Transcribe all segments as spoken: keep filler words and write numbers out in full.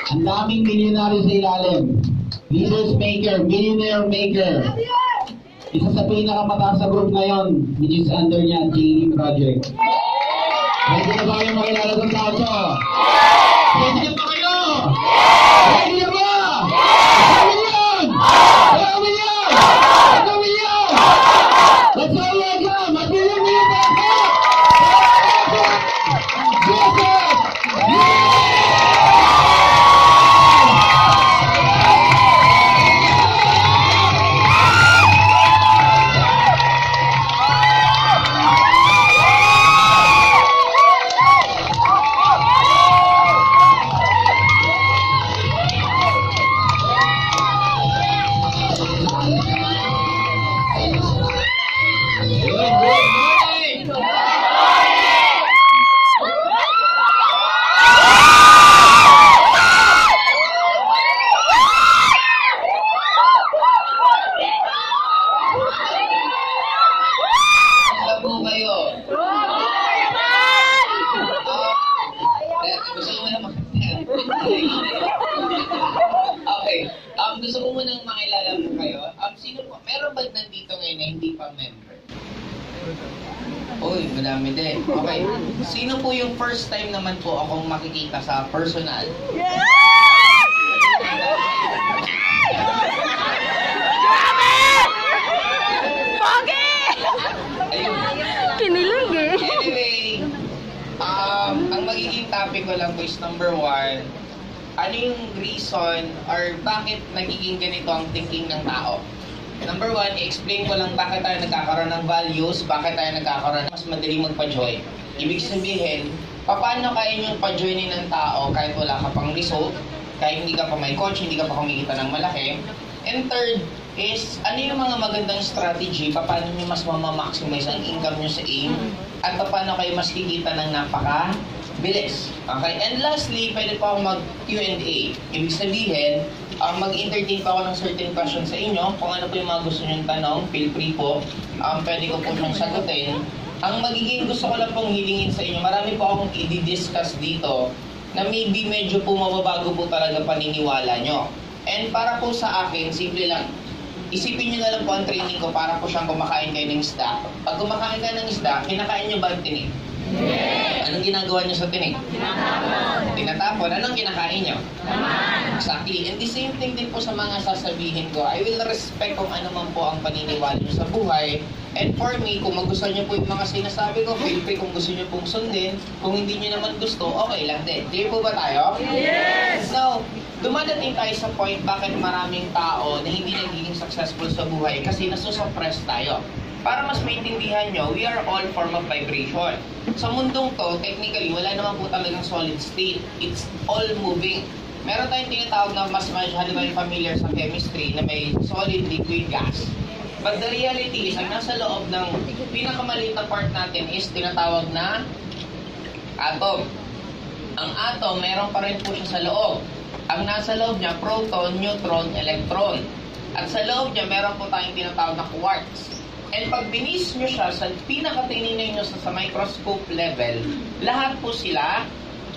Ang daming milyonaryo sa ilalim. Leaders maker, millionaire maker. Isa sa pinakamataas sa group ngayon, which is under niya, J D Project. Ready na ba kayo makilala sa tao to? Ready na ba kayo? Ready na ba? Sabi yan! Sabi yan! Sabi yan! Let's all welcome! At million million peso! Joseph! Okay, um, gusto ko munang makilala mo kayo. Um, sino po? Meron ba nandito ngayon na hindi pa member? Uy, madami din. Okay, sino po yung first time naman po akong makikita sa personal? Yeah! Kinilig eh. Anyway, um, ang magiging topic ko lang po is number one, ano yung reason or bakit nagiging ganito ang thinking ng tao? Number one, i-explain ko lang bakit tayo nagkakaroon ng values, bakit tayo nagkakaroon ng mas madaling magpa-join. Ibig sabihin, paano kaya nyo pa-joinin ng tao kahit wala ka pang result, kahit hindi ka pa may coach, hindi ka pa kumikita ng malaki. And third is, ano yung mga magandang strategy, paano nyo mas mamamaximize ang income nyo sa aim, at paano kayo mas kikita ng napaka bilis. Okay? And lastly, pwede pa ako mag-Q and A. Ibig sabihin, um, mag-entertain pa ako ng certain questions sa inyo. Kung ano po yung mga gusto nyo tanong, feel free po. Um, pwede ko po siyang sagutin. Ang magiging gusto ko lang pong hilingin sa inyo, marami po akong i-discuss dito na maybe medyo po mababago po talaga paniniwala nyo. And para po sa akin, simple lang. Isipin nyo na lang po ang training ko para po siyang kumakain kayo ng isda. Pag kumakain kayo ng isda, kinakain nyo ba ang tinig? Yes. Anong ginagawa nyo sa tinig? Tinatapon. Tinatapon. Anong kinakain nyo? Naman. Exactly. And the same thing din po sa mga sasabihin ko. I will respect kung ano man po ang paniniwala nyo sa buhay. And for me, kung magustuhan nyo po yung mga sinasabi ko, feel free kung gusto nyo pong sundin. Kung hindi nyo naman gusto, okay lang din. Clear po ba tayo? Yes! So, dumadating tayo sa point bakit maraming tao na hindi nagiging successful sa buhay kasi nasusuppress tayo. Para mas maintindihan nyo, we are all form of vibration. Sa mundong to, technically, wala naman po talagang solid state. It's all moving. Meron tayong tinatawag na mas masyado tayong familiar sa chemistry na may solid, liquid, gas. But the reality is, ang nasa loob ng pinakamaliit na part natin is tinatawag na atom. Ang atom, meron pa rin po siya sa loob. Ang nasa loob niya, proton, neutron, electron. At sa loob niya, meron po tayong tinatawag na quarks. And pag binis nyo siya sa pinakatinignan nyo sa, sa microscope level, lahat po sila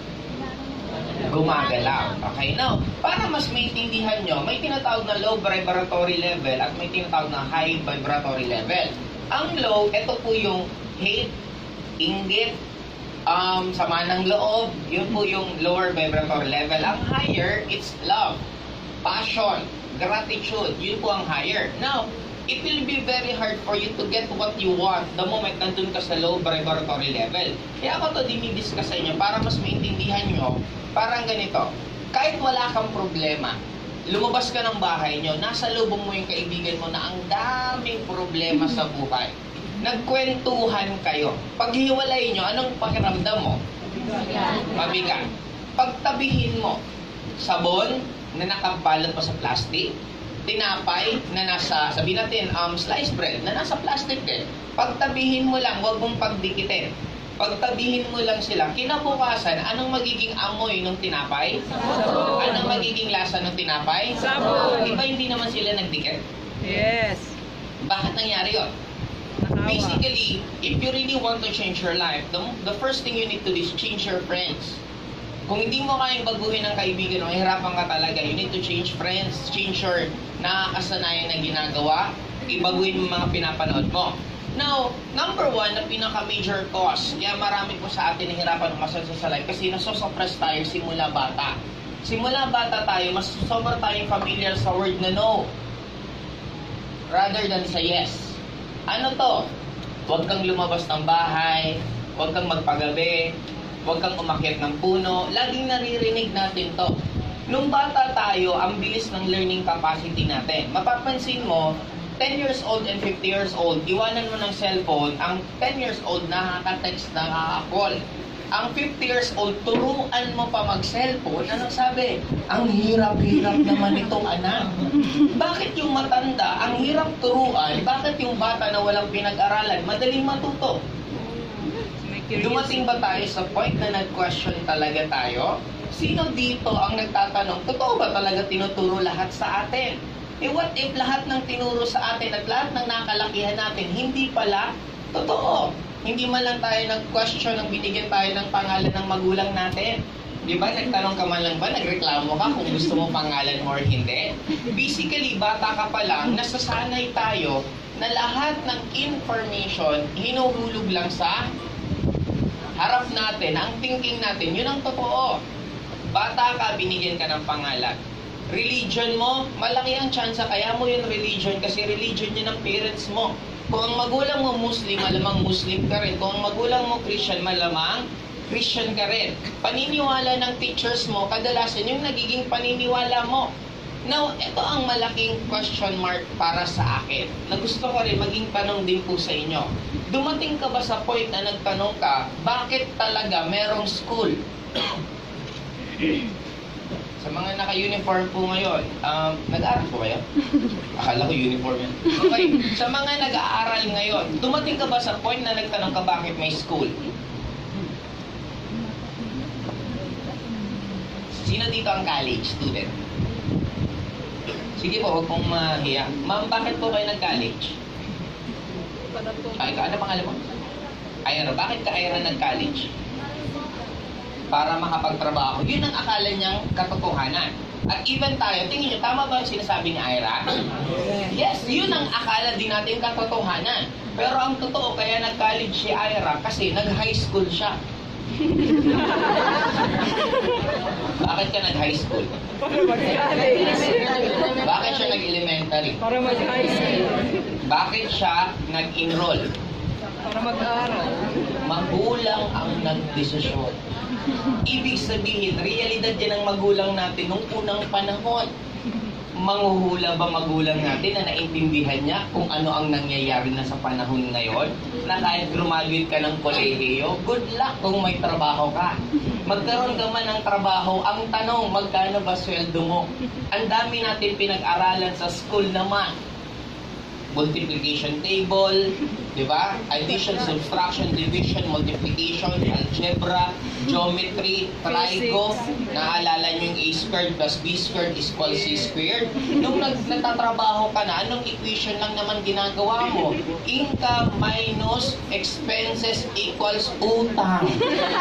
gumagalaw. Okay, now, para mas maintindihan nyo, may tinatawag na low vibratory level at may tinatawag na high vibratory level. Ang low, ito po yung hate, inggit, um, sama ng loob, yun po yung lower vibratory level. Ang higher, it's love, passion, gratitude, yun po ang higher. Now, it will be very hard for you to get what you want the moment nandun ka sa low vibratory level. Kaya ako to dinidiscuss sa inyo para mas maintindihan nyo, parang ganito, kahit wala kang problema, lumabas ka ng bahay nyo, nasa lubong mo yung kaibigan mo na ang daming problema sa buhay. Nagkwentuhan kayo. Pag hiwalay nyo, anong pakiramdam mo? Mabigat. Pagtabihin mo, sabon na nakabalot pa sa plastic, tinapay na nasa, sabi natin, um, sliced bread na nasa plastic din. Pagtabihin mo lang, huwag mong pagdikitin. Pagtabihin mo lang sila, kinabukasan, anong magiging amoy ng tinapay? Sabon. Anong magiging lasa ng tinapay? Sabon. Iba hindi naman sila nagdikit? Yes. Bakit nangyari yun? Basically, if you really want to change your life, the, the first thing you need to do is change your friends. Kung hindi mo kayang baguhin ng kaibigan mo, hirapan ka talaga. You need to change friends, change your nakakasanayan na ginagawa, ibaguhin mo mga pinapanood mo. Now, number one, na pinaka-major cause, kaya marami po sa atin nahihirapan umasal sa life kasi nasosuppress tayo simula bata. Simula bata tayo, mas sobra tayong familiar sa word na no, rather than sa yes. Ano to? Huwag kang lumabas ng bahay, huwag kang magpagabi, huwag kang umakyat ng puno. Laging naririnig natin to. Nung bata tayo, ang bilis ng learning capacity natin. Mapapansin mo, ten years old and fifty years old, iwanan mo ng cellphone, ang ten years old nakaka-text, nakaka-call. Ang fifty years old, turuan mo pa mag-cellphone. Anong sabi? Ang hirap-hirap naman itong anak. Bakit yung matanda, ang hirap turuan, bakit yung bata na walang pinag-aralan, madaling matuto? Dumating ba tayo sa point na nag-question talaga tayo? Sino dito ang nagtatanong, totoo ba talaga tinuturo lahat sa atin? Eh what if lahat ng tinuro sa atin at lahat ng nakalakihan natin, hindi pala totoo? Hindi man lang tayo nag-question nang binigyan tayo ng pangalan ng magulang natin. Di ba? Nagtanong ka man lang ba, nagreklamo ka kung gusto mo pangalan mo or hindi? Basically, bata ka pa lang, nasasanay tayo na lahat ng information hinuhulog lang sa harap natin, ang thinking natin, yun ang totoo. Bata ka, binigyan ka ng pangalan. Religion mo, malaki ang tsansa kaya mo yung religion kasi religion yun ng parents mo. Kung ang magulang mo Muslim, malamang Muslim ka rin. Kung ang magulang mo Christian, malamang Christian ka rin. Paniniwala ng teachers mo, kadalasan yung nagiging paniniwala mo. Now, ito ang malaking question mark para sa akin, na gusto ko rin maging tanong din po sa inyo. Dumating ka ba sa point na nagtanong ka, bakit talaga merong school? Sa mga naka-uniform po ngayon, um, nag-aaral po kayo? Akala ko uniform yan. Okay, sa mga nag-aaral ngayon, dumating ka ba sa point na nagtanong ka, bakit may school? Sino dito ang college student? Sige po, huwag pong mahiya. Ma'am, bakit po kayo nag-college? Ay, ka, ano pangalan mo? Ira, bakit ka Ira nag-college? Para makapagtrabaho. Yun ang akala niyang katotohanan. At even tayo, tingin niyo, tama ba yung sinasabi ni Ira? Yes, yun ang akala din natin katotohanan. Pero ang totoo, kaya nag-college si Ira kasi nag-high school siya. Bakit ka nag-high school? Para mag-college. Bakit siya nag-elementary? Para mag-high school. Bakit siya nag-enroll? Para mag-aaral. Magulang ang nagdesisyon. Ibig sabihin, realidad yan ang magulang natin nung unang panahon. Manghuhula ba magulang natin na naintindihan niya kung ano ang nangyayari na sa panahon ngayon? Na kahit graduate ka ng kolehiyo, good luck kung may trabaho ka. Magkaroon ka man ng trabaho, ang tanong, magkano ba sweldo mo? Ang dami natin pinag-aralan sa school naman. Multiplication table, di ba? Addition, subtraction, division, multiplication, algebra, geometry, trigo. Naalala nyo yung a squared plus b squared is equal c squared. Nung nag nagtatrabaho ka na, anong equation lang naman ginagawa mo? Income minus expenses equals utang.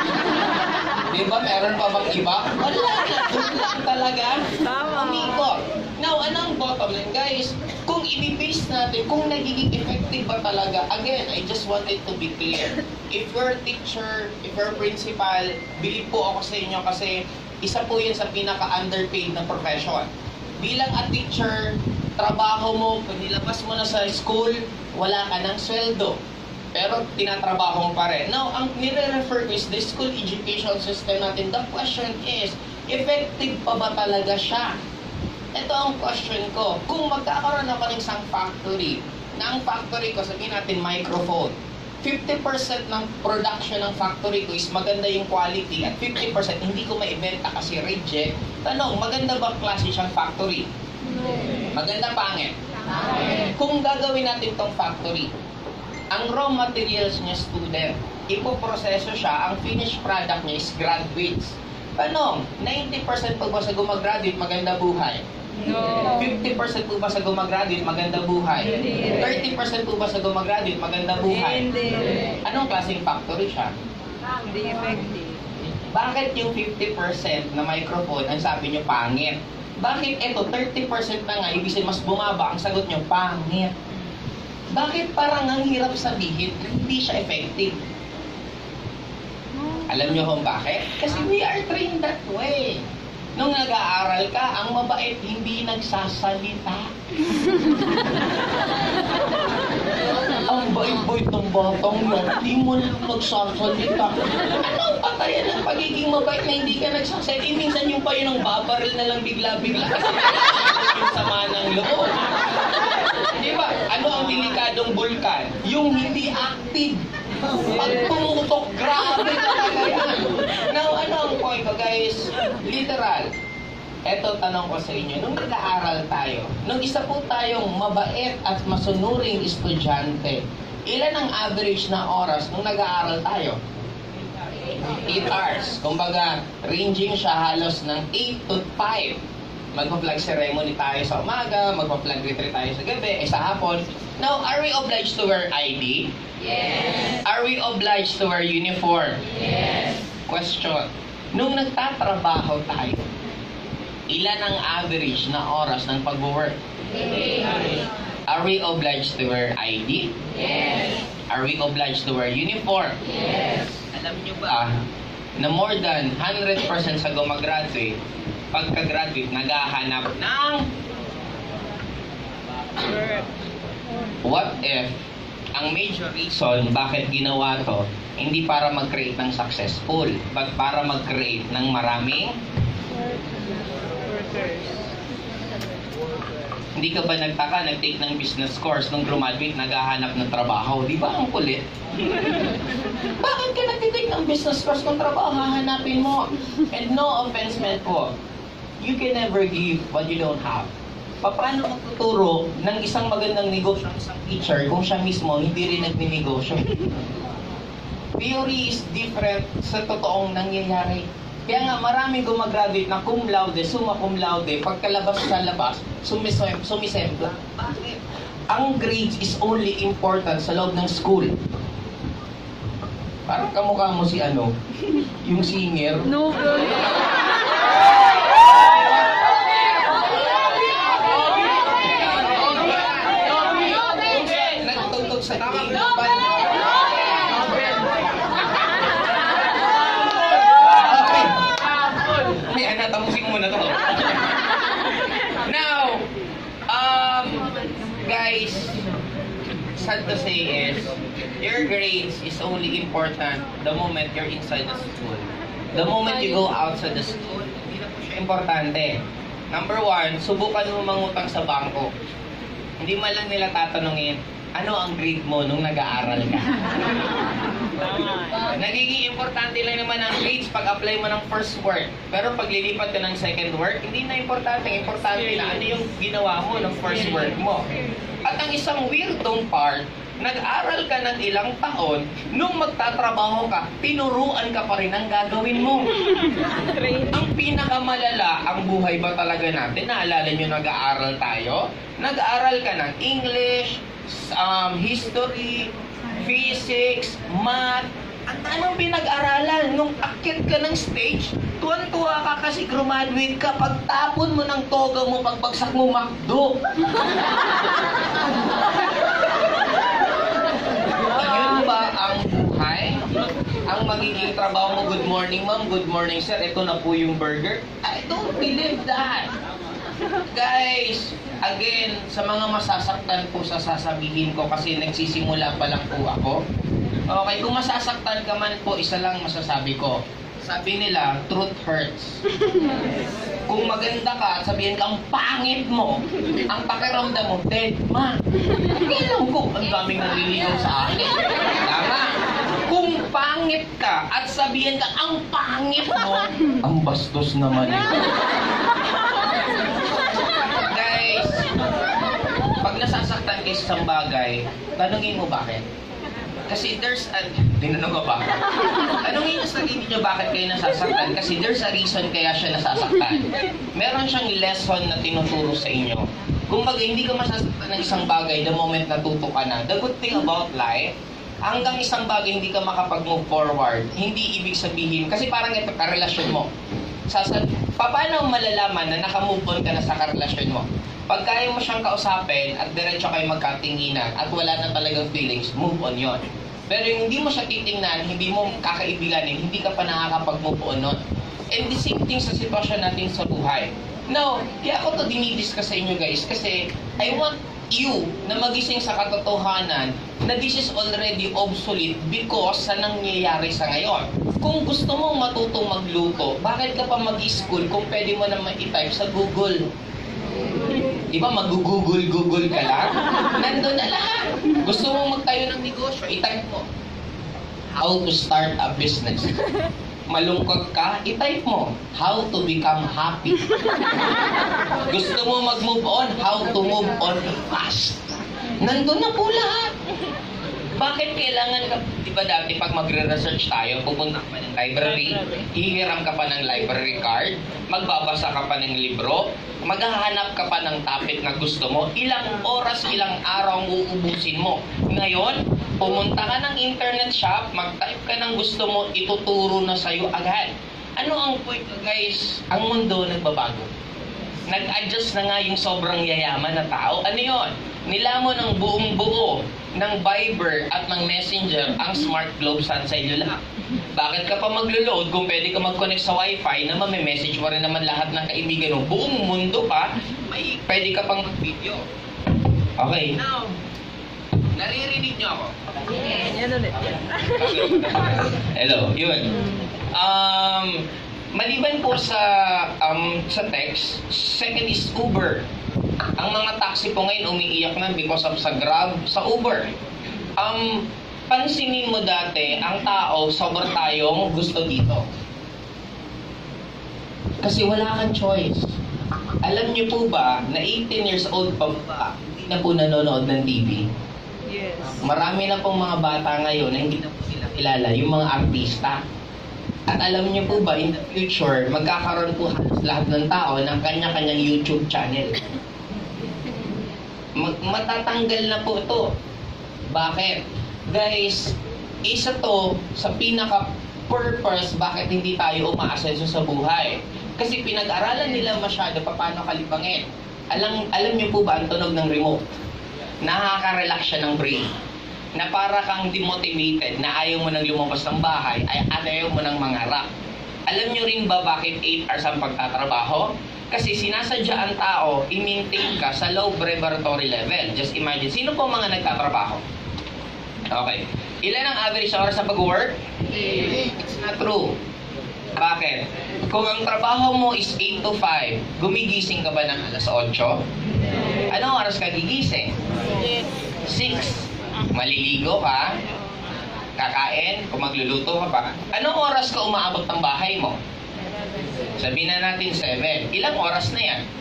Di ba? Meron pa bang iba? Wala na. Doon lang talaga. Umikot. Now, anong bottom line, guys? Kung i-base natin, kung nagiging effective ba talaga, again, I just wanted to be clear. If you're teacher, if you're principal, believe po ako sa inyo kasi isa po yun sa pinaka-underpaid na profession. Bilang a teacher, trabaho mo, pag nilabas mo na sa school, wala ka ng sweldo. Pero tinatrabaho mo pa rin. Now, ang nire-refer ko is the school education system natin. The question is, effective pa ba talaga siya? Ito ang question ko. Kung magkakaroon ako ng isang factory, na ang factory ko, sabihin natin microphone, fifty percent ng production ng factory ko is maganda yung quality at fifty percent hindi ko maibenta kasi reject. Tanong, maganda ba klase siyang factory? Maganda pangit? Kung gagawin natin tong factory, ang raw materials niya student, ipoproseso siya, ang finished product niya is graduates. Tanong, ninety percent po ba sa gumagraduate maganda buhay? No. fifty percent po ba sa gumagraduate maganda buhay? Hindi. thirty percent po ba sa gumagraduate maganda buhay? Hindi. Anong klaseng factory siya? Hindi effective. Bakit yung fifty percent na microphone, ang sabi nyo, pangit? Bakit ito, thirty percent na nga, ibig sabihin mas bumaba, ang sagot nyo, pangit? Bakit parang ang hirap sabihin, hindi siya effective? Alam nyo kung bakit? Kasi we are trained that way. Nung nag-aaral ka, ang mabait hindi nagsasalita. Ang bait-bait ng batang yan, hindi mo lang nagsasalita. Anong patayan ng pagiging mabait na hindi ka nagsasalita? Eh, minsan yung pa yun ang babaril na lang bigla-bigla kasi yung sama ng loob. Di ba? Ano ang delikadong bulkan? Yung hindi active. Pag tumutok, grabe talaga yan. Now, ano ang point ko, guys? Literal. Eto, tanong ko sa inyo. Nung nag-aaral tayo, nung isa po tayong mabait at masunuring estudyante, ilan ang average na oras nung nag-aaral tayo? eight hours. Kumbaga, ranging siya halos ng eight to five. Magpa-flag ceremony tayo sa umaga, magpa-flag retreat tayo sa gabi, eh sa hapon. Now, are we obliged to wear I D? Yes. Are we obliged to wear uniform? Yes. Question. Nung nagtatrabaho tayo, ilan ang average na oras ng pag-work? Are we obliged to wear I D? Yes. Are we obliged to wear uniform? Yes. Alam nyo ba na more than one hundred percent sa gumagraduate, pagka-graduate, naghahanap ng what if ang major reason bakit ginawa to, hindi para mag-create ng successful, but para mag-create ng maraming hindi ka ba nagtaka, nag-take ng business course nung graduate, naghahanap ng trabaho? Di ba ang kulit? Bakit ka nag-take ng business course kung trabaho hahanapin mo? And no offense meant po, you can never give what you don't have. Paano magtuturo ng isang magandang negosyo ng isang teacher kung siya mismo hindi rin nagninegosyo? Theory is different sa totoong nangyayari. Kaya nga maraming gumagraduate na cum laude, summa cum laude, pagkalabas sa labas, sumisem sumisembla. Bakit? Ang grades is only important sa loob ng school. Parang kamukha mo si ano, yung singer. No. Nagtugtog sa king. Okay, natamusik muna to. Now, um, guys, sad to say is, your grades is only important the moment you're inside the school. The moment you go outside the school, hindi na po siya importante. Number one, subukan mo mangutang sa bangko. Hindi man lang nila tatanungin, ano ang grade mo nung nag-aaral ka? Nagiging importante lang naman ang grades pag-apply mo ng first work. Pero pag lilipat ka ng second work, hindi na importante. Importante na ano yung ginawa mo ng first work mo. At ang isang weirdong part, nag-aral ka ng ilang taon, nung magtatrabaho ka, tinuruan ka pa rin ang gagawin mo. Ang pinakamalala, ang buhay ba talaga natin? Naalala nyo nag-aaral tayo? Nag-aaral ka ng English, um, history, physics, math. Ang anong pinag-aralan? Nung akit ka ng stage, tuwan-tuwa ka kasi graduate ka. Pagtapon mo ng toga mo, pagbagsak mo, makdo. Yun ba ang buhay? Ang magiging trabaho mo, good morning ma'am, good morning sir, ito na po yung burger. I don't believe that. Guys, again, sa mga masasaktan po sa sasabihin ko kasi nagsisimula pa lang po ako. Okay, kung masasaktan ka man po, isa lang masasabi ko. Sabi nila, truth hurts. Kung maganda ka at sabihin ka, ang pangit mo, ang pakiramdam mo, dead ma. Alam ko, ang daming naliligaw sa akin. Tama. Kung pangit ka at sabihin ka, ang pangit mo, ang bastos naman ito. Guys, pag nasasaktan kayo sa isang bagay, tanungin mo bakit? Kasi there's a... Tinanong ko ba? Tanungin niyo sa sarili niyo bakit kayo nasasaktan. Kasi there's a reason kaya siya nasasaktan. Meron siyang lesson na tinuturo sa inyo. Kung baga, hindi ka masasaktan ng isang bagay the moment natuto ka na. The good thing about life, hanggang isang bagay hindi ka makapag-move forward, hindi ibig sabihin, kasi parang ito, karelasyon mo. Sasa, paano malalaman na nakamove on ka na sa karelasyon mo? Pag kaya mo siyang kausapin at diretso kayo magkatinginan at wala na talagang feelings, move on yon. Pero yung hindi mo siya titingnan, hindi mo kakaibiganin, hindi ka pa nakakapag-move on nun. And the same thing sa sitwasyon natin sa buhay. Now, kaya ako to dinidiscuss sa inyo guys kasi I want you na magising sa katotohanan na this is already obsolete because sa nangyayari sa ngayon. Kung gusto mong matutong magluto, bakit ka pa mag-school kung pwede mo naman i-type sa Google? Di ba mag-google-google ka lang? Nandun na lahat. Gusto mong magtayo ng negosyo, i-type mo. How to start a business. Malungkot ka, i-type mo. How to become happy. Gusto mo mag-move on, how to move on fast. Nandun na po lahat. Bakit kailangan ka, di ba dati pag magre-research tayo, pupunta ka pa ng library, hihiram ka pa ng library card, magbabasa ka pa ng libro, maghahanap ka pa ng topic na gusto mo, ilang oras, ilang araw ang uubusin mo. Ngayon, pumunta ka ng internet shop, mag-type ka ng gusto mo, ituturo na sa'yo agad. Ano ang point guys? Ang mundo nagbabago. Nag-adjust na nga yung sobrang yayaman na tao. Ano yun? Nilamon ng buong buo ng Viber at ng Messenger ang Smart Globe Sun Cellular. Bakit ka pa maglo-load kung pwede ka mag-connect sa Wi-Fi na mamimessage mo rin naman lahat ng kaibigan mo? Buong mundo pa, may pwede ka pang mag-video. Okay, now, naririnig niyo ako? Yan ulit. Hello, yun. Um, maliban po sa um, sa text, second is Uber. Ang mga taxi po ngayon umiiyak na because of sa Grab, sa Uber. Um, pansinin mo dati, ang tao, sobrang tayong gusto dito. Kasi wala kang choice. Alam niyo po ba na eighteen years old pa ba, hindi na po nanonood ng T V? Yes. Marami na pong mga bata ngayon na hindi na po sila kilala, yung mga artista. At alam niyo po ba, in the future, magkakaroon po halos lahat ng tao ng kanya-kanyang YouTube channel. Mag- matatanggal na po ito. Bakit? Guys, isa to sa pinaka-purpose bakit hindi tayo umaasenso sa buhay. Kasi pinag-aralan nila masyado paano kalibangin. Alam, alam niyo po ba ang tunog ng remote? Nakaka-relax siya ng brain. Na para kang demotivated, na ayaw mo nang lumabas ng bahay, ay ayaw mo nang mangarap. Alam niyo rin ba bakit eight hours ang pagtatrabaho? Kasi sinasadya ang tao, i-maintain ka sa low vibratory level. Just imagine, sino po mga nagtatrabaho? Okay. Ilan ang average oras sa pag-work? It's not true. Bakit? Kung ang trabaho mo is eight to five, gumigising ka ba ng alas otso? Anong oras ka gigising? six. Maliligo ka? Kakain? Kung magluluto ka pa? Anong oras ka umaabot ng bahay mo? Sabihin na natin seven. Ilang oras na yan?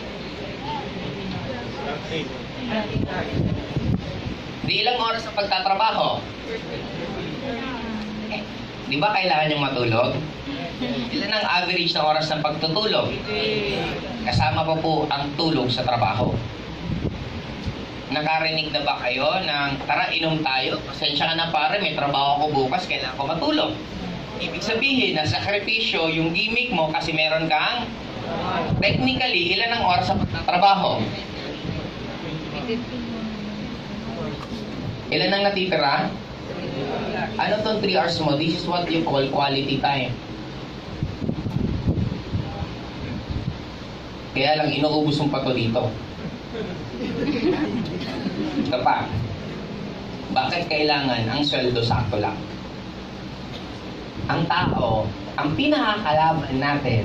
Di ilang oras ang pagtatrabaho? Eh, di ba kailangan yung matulog? Ilan ang average na oras ng pagtutulog? Kasama pa po ang tulog sa trabaho. Nakarinig na ba kayo ng tara inom tayo? Pasensya ka na pare, may trabaho ko bukas, kailangan ko matulog. Ibig sabihin, na sakripisyo yung gimmick mo kasi meron kang technically, ilan ang oras sa pagtatrabaho? Ilan ang natitira? Ano tong three hours mo? This is what you call quality time. Kaya lang, inuubos mo pa to dito. Ito pa. Bakit kailangan ang sweldo sakto lang? Ang tao, ang pinakakalaban natin,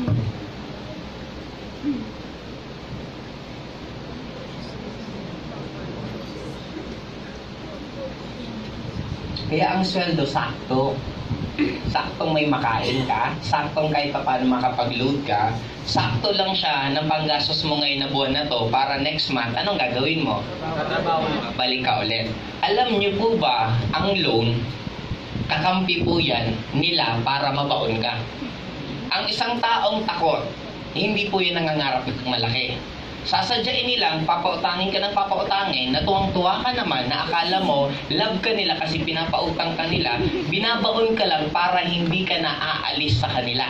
kaya ang sweldo sakto. Saktong may makain ka, saktong kahit pa paano makapag-load ka, sakto lang siya ng panggastos mo ngayon na buwan na to para next month, anong gagawin mo? Balik ka ulit. Alam niyo po ba, ang loan, kakampi po yan nila para mabaon ka. Ang isang taong takot, hindi po yun nangangarap ng malaki. Sasadyain nilang papautangin ka ng papautangin, na tuwang-tuwa ka naman, na akala mo, love ka nila kasi pinapautang ka nila, binabaon ka lang para hindi ka na aalis sa kanila.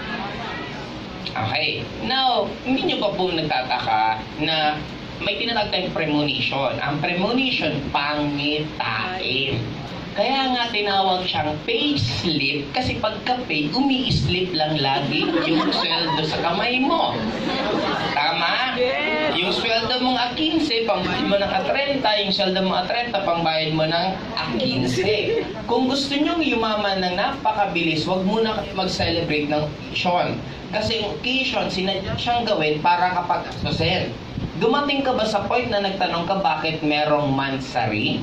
Okay. Now, hindi nyo pa po nagtataka na may tinatawag tayong premonition. Ang premonition, pangitain. Kaya nga tinawag siyang payslip kasi pagka-pay, umi-slip lang lagi yung sweldo sa kamay mo. Tama? Yung sweldo mong a quince, pangbayad mo ng a treinta, yung sweldo mo a treinta, pangbayad mo ng a quince. Kung gusto nyo yumaman ng napakabilis, wag muna mag-celebrate ng occasion. Kasi yung occasion, sinadya siyang gawin para kapag asusin. Dumating ka ba sa point na nagtanong ka bakit merong mansari?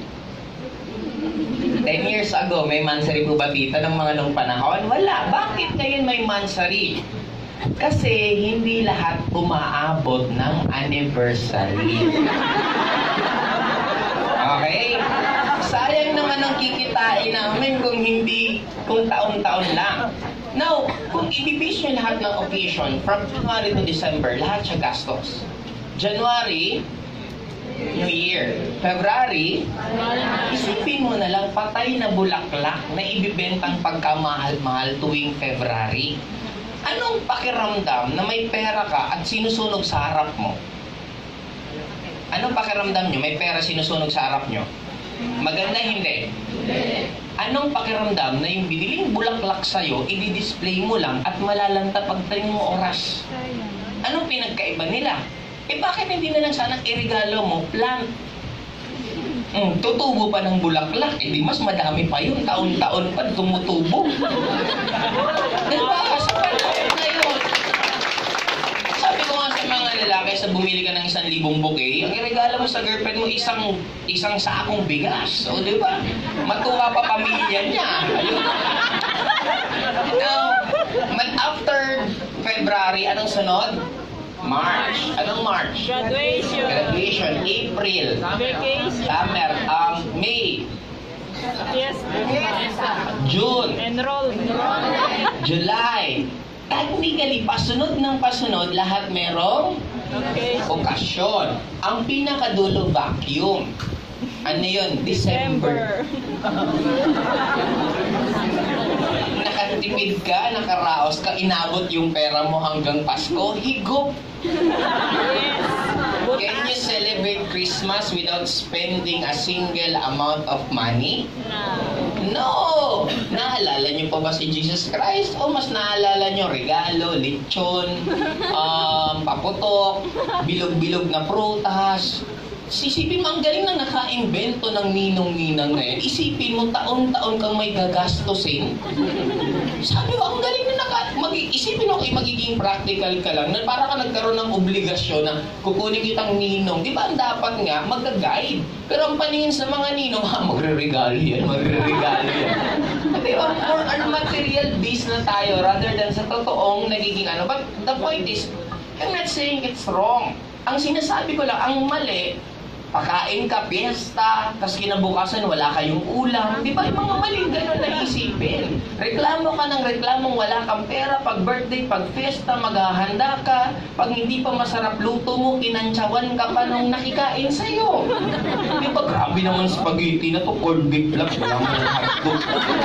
ten years ago, may mansari po ba dito ng mga nung panahon? Wala. Bakit ngayon may mansari? Kasi hindi lahat umaabot ng anniversary. Okay? Sayang naman ang kikitain namin kung hindi, kung taon-taon lang. Now, kung ibibis nyo lahat ng occasion, from January to December, lahat siya gastos. January, New Year. February, isipin mo na lang patay na bulaklak na ibibentang pagkamahal-mahal tuwing February. Anong pakiramdam na may pera ka at sinusunog sa harap mo? Anong pakiramdam nyo? May pera sinusunog sa harap nyo? Maganda hindi? Anong pakiramdam na yung biniling bulaklak sa'yo, i-display mo lang at malalanta pagtaling mo oras? Anong pinagkaiba nila? Eh bakit hindi na lang sana irigalo mo plant? Mm, tutubo pa ng bulaklak, eh di mas madami pa yun, taon-taon pa tumutubo. Diba? Sa panahon na yun. Sabi ko nga sa mga lalaki, sa bumili ka ng isang libong bouquet, ang irigalo mo sa girlfriend mo isang isang sakong bigas. O diba? Matuwa pa pamilya niya. Ayun. Now, after February, anong sunod? March. Anong March? Graduation. Graduation. April. Vacation. Summer. Um, May. Yes. June. Enroll. July. Technically, pasunod ng pasunod, lahat merong Okay. okasyon. Ang pinakadulo, vacuum. Ano yun? December. Nakatipid ka, nakaraos ka, inabot yung pera mo hanggang Pasko, higop. Yes. Can you celebrate Christmas without spending a single amount of money? No! Naalala niyo pa ba si Jesus Christ? O mas naalala niyo regalo, lechon, um, paputok, bilog-bilog na prutas? Isipin mo, ang galing na naka-invento ng ninong-ninang na yan. Isipin mo, taon-taon kang may gagastusin. Sabi ko, ang galing na naka... Mag, isipin mo, eh, magiging practical ka lang. Na para ka nagkaroon ng obligasyon na kukunin kitang ninong. Di ba ang dapat nga, mag-guide. Pero ang paningin sa mga ninong, ha, magre-regalo yan, magre-regalo yan. Di ba, more on material base na tayo rather than sa totoong nagiging ano. But the point is, I'm not saying it's wrong. Ang sinasabi ko lang, ang mali, pakain ka, piyesta, tapos kinabukasan wala kayong ulam. Di ba yung mga maling gano'n na isipin? Reklamo ka ng reklamong wala kang pera, pag birthday, pag fiesta, maghahanda ka, pag hindi pa masarap luto mo, kinantsawan ka pa nung nakikain sa'yo. Di ba grabe naman spaghetti na to, corned beef lang, walang mga hotdog.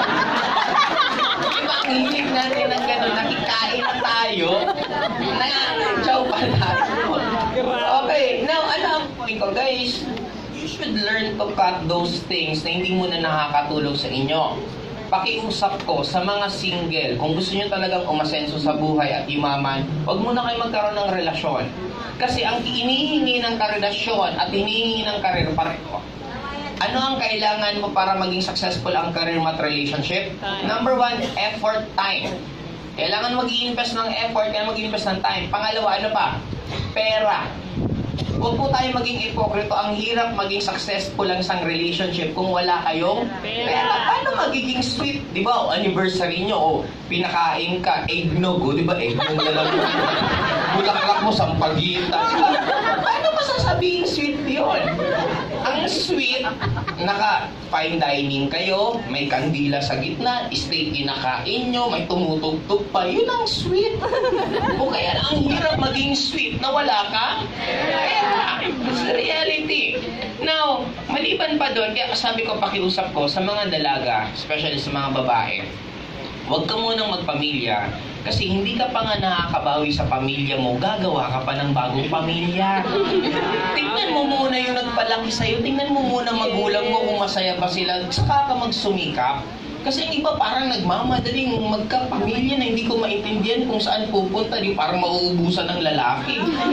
Di ba ang hilig natin ng gano'n, nakikain na tayo, nakakantsaw pa tayo. Okay, now ano ang point ko guys? You should learn to cut those things na hindi mo na nakakatulong sa inyo. Pakiusap ko sa mga single, kung gusto nyo talagang umasenso sa buhay at yumaman, huwag muna kayo magkaroon ng relasyon. Kasi ang inihingi ng karelasyon at hinihingi ng karir pareho. Ano ang kailangan mo para maging successful ang career at relationship? Number one, effort, time. Kailangan mag-i-invest ng effort, kailangan mag-i-invest ng time. Pangalawa, ano pa? Pera. Huwag po tayo maging ipokrito. Ang hirap maging successful ang isang relationship kung wala kayong pera. Paano magiging sweet? Di ba? O anniversary nyo, o pinakain ka, eggnog, o di ba? Eggnog na lang. bulaklak mo, sampagitan. Paano masasabihin sweet yun? Ang sweet, naka-fine dining kayo, may kandila sa gitna, steak kinakain nyo, may tumutugtog pa, yun ang sweet. O kaya ang hirap maging sweet na wala ka? Kaya, it's the reality. Now, maliban pa doon, kaya sabi ko, pakiusap ko sa mga dalaga, especially sa mga babae, huwag ka munang magpamilya kasi hindi ka pa nga nakakabawi sa pamilya mo, gagawa ka pa ng bagong pamilya. Tingnan mo muna yung nagpalaki sa'yo, tingnan mo muna magulang mo kung masaya pa sila, saka ka magsumikap. Kasi ang iba parang nagmamadaling magkapamilya na hindi ko maintindihan kung saan pupunta, di parang mauubusan ng lalaki.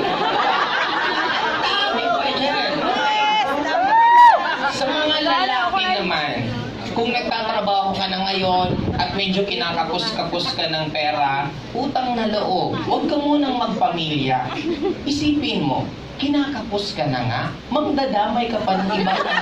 Sa mga lalaki naman, kung nagtatrabaho ka na ngayon at medyo kinakapos-kapos ka ng pera, utang na loob, huwag ka munang magpamilya. Isipin mo, kinakapos ka na nga, magdadamay ka pa ng iba na.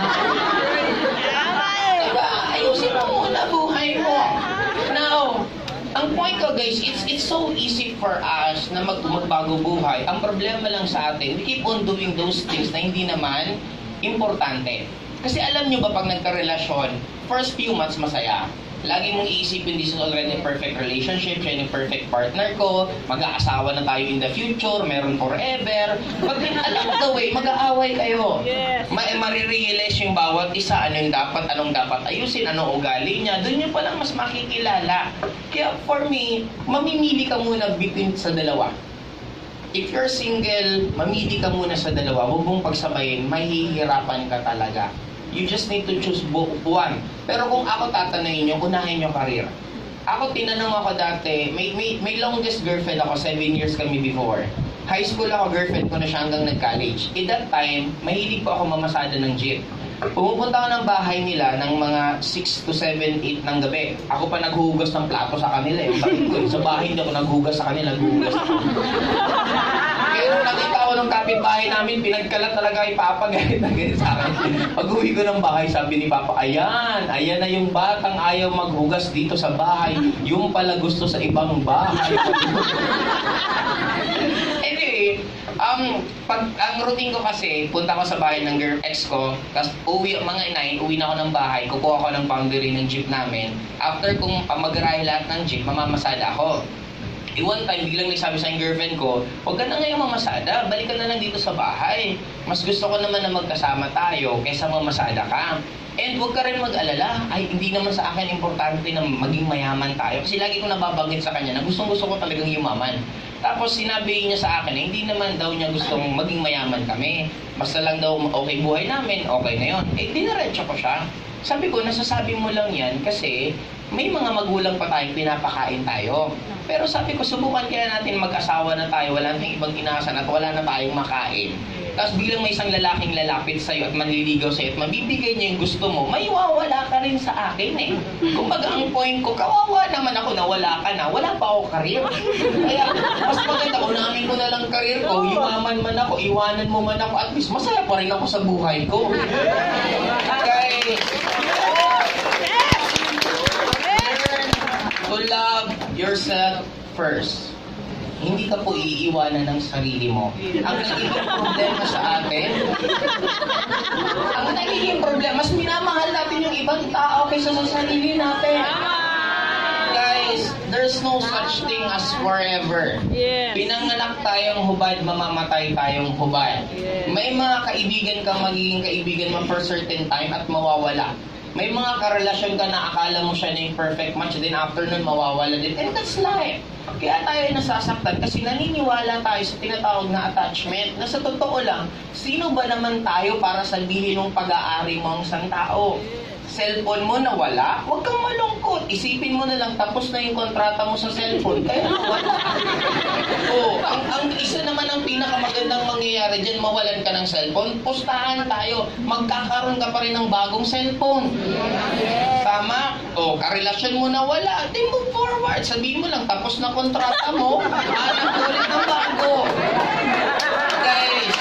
Diba? Ayusin mo muna buhay mo. Now, ang point ko guys, it's it's so easy for us na mag magbago buhay. Ang problema lang sa atin, we keep on doing those things na hindi naman importante. Kasi alam nyo ba pag nagka-relasyon, first few months masaya. Lagi mong iisipin, this is already a perfect relationship, siya yung perfect partner ko, mag-aasawa na tayo in the future, meron forever. Pag alam the way, mag-aaway kayo. Yes. Ma marirealize yung bawat isa, anong dapat, anong dapat ayusin, anong ugali niya. Doon nyo palang mas makikilala. Kaya for me, mamimili ka muna between sa dalawa. If you're single, mamili ka muna sa dalawa. Huwag mong pagsabayin, mahihirapan ka talaga. You just need to choose one. Pero kung ako tatanungin nyo, unahin nyo career. Ako, tinanong ako dati, may, may, may longest girlfriend ako, seven years kami before. High school ako, girlfriend ko na siya hanggang nag-college. At that time, mahilig po ako mamasada ng jeep. Pumupunta ako ng bahay nila ng mga six to seven, eight ng gabi. Ako pa naghuhugas ng plato sa kanila eh. Bakit ko, sa bahay hindi ako naghuhugas sa kanila, naghuhugas ako. Kaya nung nakita ko ng kapitbahay namin, pinagkalat talaga ipapagalit na ganyan sa akin. Pag-uwi ko ng bahay, sabi ni Papa, ayan, ayan na yung batang ayaw maghugas dito sa bahay. Yung pala gusto sa ibang bahay. Anyway, um, pag, ang routine ko kasi, punta ko sa bahay ng girl ex ko, tapos uwi, mga nine, uwi na ako ng bahay, kukuha ko ng boundary ng jeep namin. After kung mag-ride lahat ng jeep, mamamasada ako. E one time, biglang nagsabi sa girlfriend ko, huwag ka na ngayon mamasada, balik ka na lang dito sa bahay. Mas gusto ko naman na magkasama tayo kaysa mamasada ka. And huwag ka rin mag-alala, ay hindi naman sa akin importante na maging mayaman tayo. Kasi lagi ko nababanggit sa kanya na gustong gusto ko talagang yumaman. Tapos sinabi niya sa akin na hindi naman daw niya gustong maging mayaman kami. Basta lang daw okay buhay namin, okay na yun. Eh, dinaretso ko siya. Sabi ko, nasasabi mo lang yan kasi may mga magulang pa tayong pinapakain tayo. Pero sabi ko, subukan kaya natin mag-asawa na tayo, wala nang ibang inaasahan at wala na tayong makain. Tapos bilang may isang lalaking lalapit sa'yo at manliligaw sa'yo at mabibigay niya yung gusto mo, may wawala ka rin sa akin eh. Kumbaga ang point ko, kawawa naman ako na wala ka na, wala pa ako karir. Kaya mas maganda, unahin ko na lang karir ko, yumaman man ako, iwanan mo man ako, at least masaya pa rin ako sa buhay ko. Kaya, to love yourself first. Hindi ka po iiwanan ng sarili mo. Ang nagiging problema sa atin, ang nagiging problema, mas minamahal natin yung ibang tao kaysa sa sarili natin. Guys, there's no such thing as forever. Yes. Pinanganak tayong hubad, mamamatay tayong hubad. Yes. May mga kaibigan kang magiging kaibigan mo for certain time at mawawala. May mga karelasyon ka na akala mo siya na yung perfect match, then after nun mawawala din. And that's life. Kaya tayo ay nasasaktan kasi naniniwala tayo sa tinatawag na attachment na sa totoo lang, sino ba naman tayo para sabihin ng pag-aari mo ang isang tao? Cellphone mo nawala, huwag kang malungkot. Isipin mo na lang, tapos na yung kontrata mo sa cellphone, kaya nawala. O, ang, ang isa naman ang pinakamagandang mangyayari dyan, mawalan ka ng cellphone, pustahan tayo, magkakaroon ka pa rin ng bagong cellphone. Tama? O, karelasyon mo nawala, then move forward. Sabihin mo lang, tapos na kontrata mo, hanap ulit ng bago. Guys,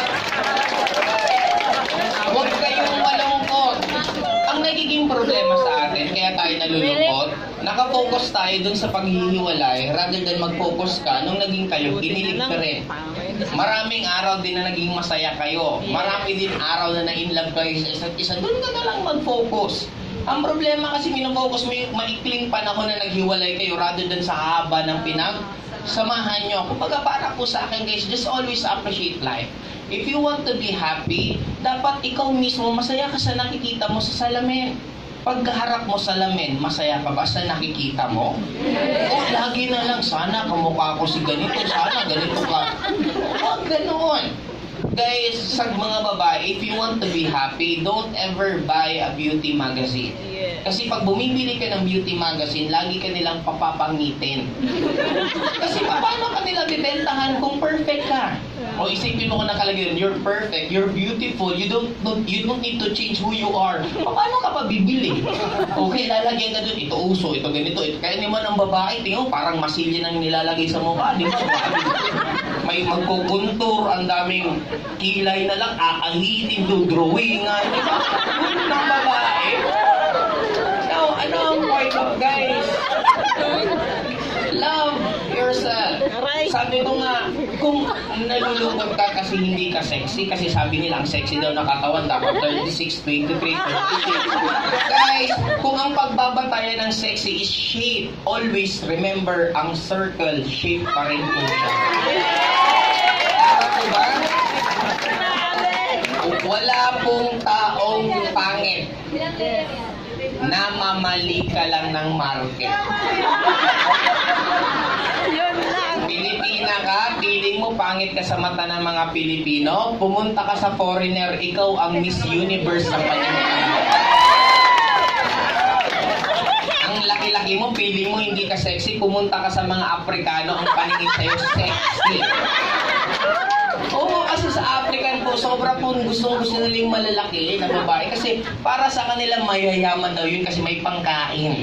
huwag kayong malungkot. Ang nagiging problema sa atin, kaya tayo nalulungkot, nakafocus tayo dun sa paghihiwalay, rather than mag-focus ka, nung naging kayo, kinilig ka rin. Maraming araw din na naging masaya kayo. Marami din araw na na-inlove kayo sa isa't isa. Doon ka na lang mag-focus. Ang problema kasi minofocus mo yung maikling panahon na naghiwalay kayo rather than sa haba ng pinagsamahan nyo. Kumbaga para po sa akin guys, just always appreciate life. If you want to be happy, dapat ikaw mismo masaya ka sa nakikita mo sa salamin. Pagkaharap mo sa lamin, masaya ka ba sa nakikita mo? O lagi na lang, sana kamukha ko si ganito, sana ganito ka. Huwag ganoon. Guys, sa mga babae, if you want to be happy, don't ever buy a beauty magazine. Kasi pag bumibili ka ng beauty magazine, lagi ka nilang papapangitin. Kasi paano ka nila bibentahan kung perfect ka? O isipin mo kung nakalagay, you're perfect, you're beautiful, you don't, don't you don't need to change who you are. Paano ka pa bibili? Okay, lalagyan ka dun, ito uso, ito ganito, ito. Kaya naman ang babae, tingnan mo, parang masilya nang nilalagay sa mukha, di ba? May magkukuntur, ang daming kilay na lang, aahitin, dudrawingan, di ba? Ganun ang babae. Now, ano ang point of guys? Love yourself. Sabi ko nga, kung nalulungkot ka kasi hindi ka sexy, kasi sabi nila ang sexy daw na katawan dapat thirty-six, twenty-three, thirty-six. Guys, kung ang pagbabatayan ng sexy is shape, always remember ang circle shape pa rin po siya. Diba? Wala pong taong pangit. Namamali ka lang ng market. Pilipina ka, feeling mo pangit ka sa mata ng mga Pilipino, pumunta ka sa foreigner, ikaw ang Miss Universe ng paningin. Ang laki-laki mo, feeling mo hindi ka sexy, pumunta ka sa mga Afrikano, ang paningin sa'yo sexy. Oo, kasi sa African po, sobra po gustong-gusto nilang malalaki na babae kasi para sa kanila mayayaman daw yun kasi may pangkain.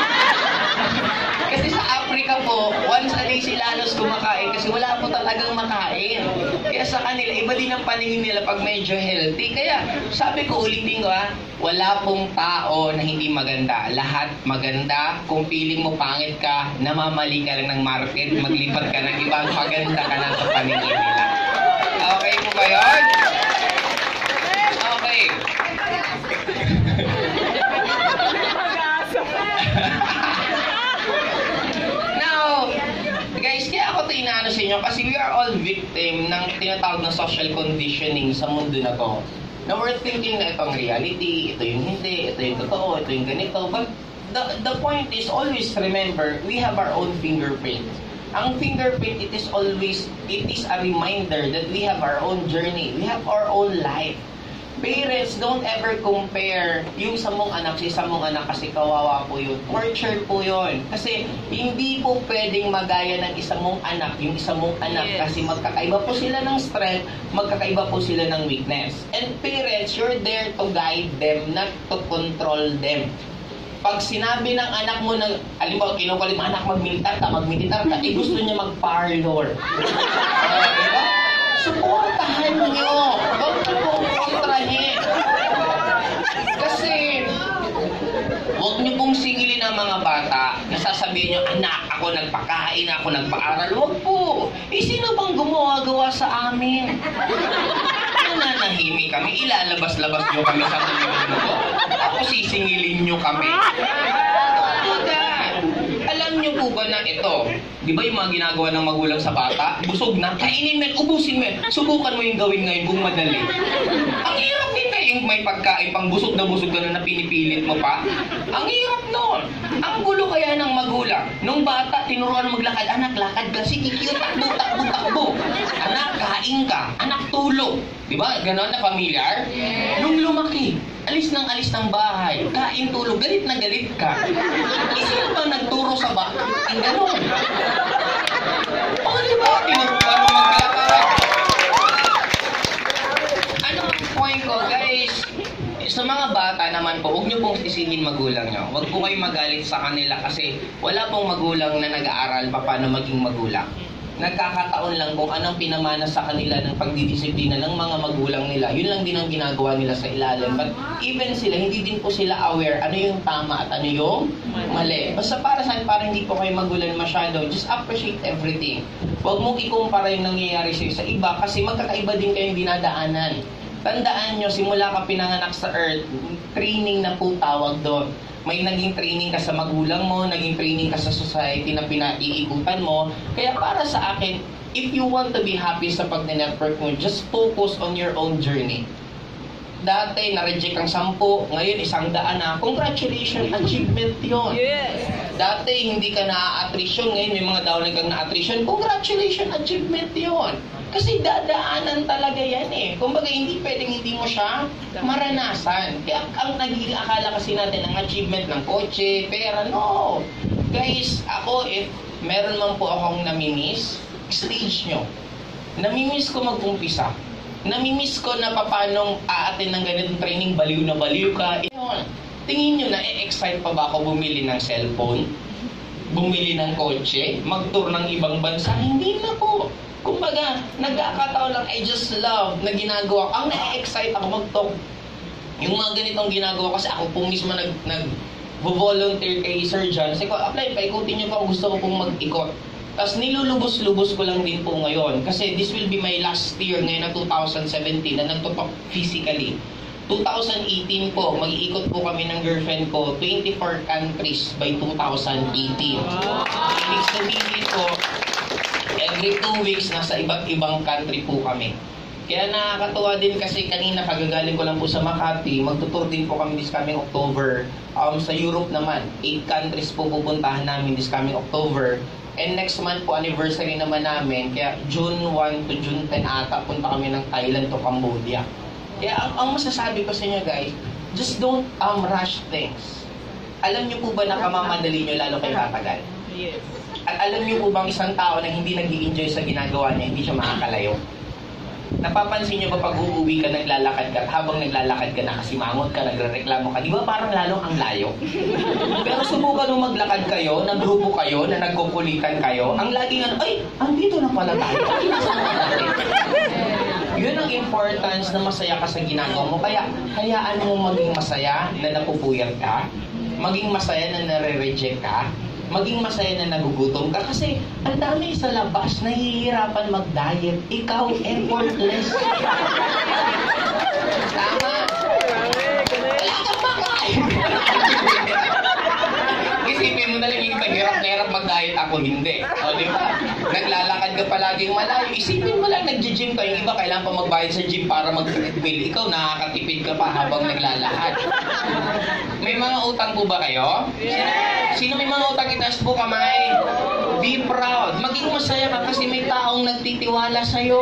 Kasi sa Africa po, once a day sila halos kumakain kasi wala po talagang makain. Kaya sa kanila, iba din ang paningin nila pag medyo healthy. Kaya sabi ko, ulitin ko ha, wala pong tao na hindi maganda. Lahat maganda. Kung feeling mo pangit ka, namamali ka lang ng market, maglipat ka ng ibang maganda ka na sa paningin nila. Okay po ba yun? Okay. Now, guys, kaya ako ito inaano sa inyo kasi we are all victim ng tinatawag na social conditioning sa mundo na to. Now, we're thinking na itong reality, ito yung hindi, ito yung totoo, ito yung ganito. But the, the point is always remember, we have our own fingerprint. Ang fingerprint, it is always, it is a reminder that we have our own journey. We have our own life. Parents, don't ever compare yung isa mong anak sa isa mong anak kasi kawawa po yun. Torture po yun. Kasi hindi po pwedeng magaya ng isa mong anak yung isa mong anak yes. Kasi magkakaiba po sila ng strength, magkakaiba po sila ng weakness. And parents, you're there to guide them, not to control them. Pag sinabi ng anak mo na, alimbawa, kinukulit mo, anak, mag-militar ka, mag-militar ka, eh gusto niya mag-parlor. Uh, diba? Supportahan nyo. Huwag nyo pong kontrahin. Kasi, huwag nyo pong singilin ang mga bata na sasabihin nyo, anak, ako nagpakain, ako nagpaaral. Huwag po. Eh, sino bang gumawa-gawa sa amin? Nananahimik kami, ilalabas-labas nyo kami sa mundo ko. Ako sisingilin nyo kami. Alam nyo po ba na ito? Di ba yung mga ginagawa ng magulang sa bata? Busog na, kainin men, ubusin men. Subukan mo yung gawin ngayon kung madali. Ang hirap din na yung may pagkain pang busog na busog ka na pinipilit mo pa. Ang hirap nun. Ang gulo kaya ng magulang. Nung bata, tinuruan maglakad. Anak, lakad ka. Sige, cute. Takbo, takbo, takbo. Anak, kain ka. Anak, tulog. Di ba? Ganon na familiar? Nung lumaki, alis ng alis ng bahay. Kain, tulog. Galit na galit ka. Isino ba nagturo sa bata? Ang ganon. O, di ba? Tinuruan mo maglakad. Ano ang point ko, guys? Sa mga bata naman po, huwag niyo pong sisihin magulang niyo. Huwag po kayo magalit sa kanila kasi wala pong magulang na nag-aaral pa paano maging magulang. nagkakataon lang kung anong pinamana sa kanila ng pagdidisiplina ng mga magulang nila. Yun lang din ang ginagawa nila sa ilalim. But even sila, hindi din po sila aware ano yung tama at ano yung mali. Basta para sa para hindi po kayo magulan masyado, just appreciate everything. Huwag mong ikumpara yung nangyayari sa'yo sa iba kasi magkakaiba din kayong dinadaanan. Tandaan nyo, simula ka pinanganak sa earth, training na po tawag doon. May naging training ka sa magulang mo, naging training ka sa society na pinaiikutan mo. Kaya para sa akin, if you want to be happy sa pag-network mo, just focus on your own journey. Dati, na-reject ang sampu, ngayon isang daan na. Congratulations, achievement yun. Yes. Dati, hindi ka na-attrition, ngayon may mga downer kang na-attrition. Congratulations, achievement yun. Kasi dadaanan talaga yan eh. Kumbaga, hindi pwedeng hindi mo siya maranasan. Kaya ang nagiging akala kasi natin ang achievement ng kotse, pera, no. Guys, ako, if meron man po akong namimiss, stage nyo. Namimiss ko mag-umpisa. Namimiss ko na papanong aatin ng ganitong training, baliw na baliw ka. Yun. Tingin nyo na, e-excite pa ba ako bumili ng cellphone? Bumili ng kotse? Mag-tour ng ibang bansa? Hindi na po. Kumbaga, nagkakataon lang, I just love na ginagawa. Ang na-excite ako mag-talk. Yung mga ganitong ginagawa kasi ako po mismo nag, nag volunteer kay Sir John. Kasi ko, apply, paikutin niyo po kung gusto ko pong mag-ikot. Tapos nilulubos-lubos ko lang din po ngayon. Kasi this will be my last year ngayon na two thousand seventeen na nagtutok physically. two thousand eighteen po, mag-iikot po kami ng girlfriend ko, twenty-four countries by two thousand eighteen. Ibig sabihin po, every two weeks, nasa iba't ibang country po kami. Kaya nakakatuwa din kasi kanina kagagaling ko lang po sa Makati, magtutur din po kami this coming October. Um, sa Europe naman, eight countries po pupuntahan namin this coming October. And next month po, anniversary naman namin. Kaya June one to June ten ata, punta kami ng Thailand to Cambodia. Kaya ang, ang masasabi ko sa inyo guys, just don't um, rush things. Alam niyo po ba na kamamadali niyo lalo kayo tatagal? Yes. At alam niyo po bang isang tao na hindi nag-i-enjoy sa ginagawa niya, hindi siya makakalayo? Napapansin niyo ba pag uuwi ka, naglalakad ka, at habang naglalakad ka, nakasimangot ka, nagrereklamo ka, di ba parang lalong ang layo? Pero subukan nung maglakad kayo, nagrupo kayo, na nagkukulitan kayo, ang laging ano, ay, andito na pala tayo. Yun ang importance na masaya ka sa ginagawa mo. Kaya, hayaan mo maging masaya na napupuyat ka, maging masaya na nare-reject ka, maging masaya na nagugutom ka kasi ang dami sa labas nahihirapan mag-diet. Ikaw, effortless. Tama. Wala kang makain. Isipin mo na lang yung iba, hirap na hirap mag-diet, ako hindi. O, di ba? Naglalakad ka palaging malayo. Isipin mo lang, nag-gym ka. Yung iba, kailangan pa magbayad sa gym para mag-treadmill. Ikaw, nakakatipid ka pa habang naglalakad. May mga utang po ba kayo? Yes! Sino may mga utang? Itaas po kamay. Be proud. Maging masaya ka kasi may taong nagtitiwala sa'yo.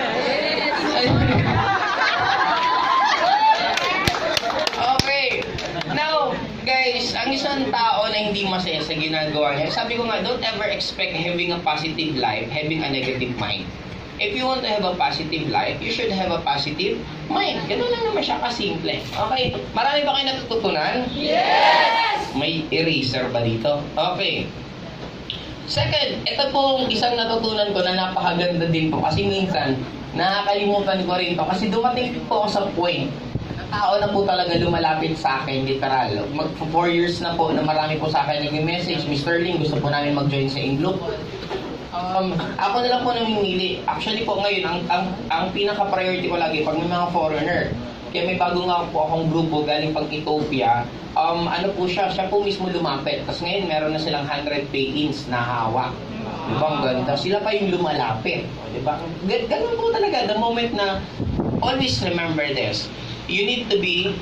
Okay. Now, guys, ang isang tao na hindi masaya sa ginagawa niya, sabi ko nga, don't ever expect having a positive life, having a negative mind. If you want to have a positive life, you should have a positive mind. Ganun lang naman siya kasimple. Okay? Marami ba kayo natututunan? Yes! May eraser ba dito? Okay. Second, ito pong isang natutunan ko na napakaganda din po. Kasi minsan, nakakalimutan ko rin to. Kasi dumating po ako sa point tao na po talaga lumalapit sa akin, literal. Mag four years na po na marami po sa akin nag-message, Mister Ling, gusto po namin mag-join sa Ingloop. Um, ako na lang po namimili. Actually po ngayon, ang, ang, ang pinaka-priority ko lagi pag may mga foreigner. Kaya may bago nga po akong grupo galing pang Ethiopia. Um, ano po siya, siya po mismo lumapit. Tapos ngayon meron na silang one hundred pay-ins na hawak. Diba? Ang ganda. Sila pa yung lumalapit. Diba? Ganun po talaga. The moment na, always remember this. You need to be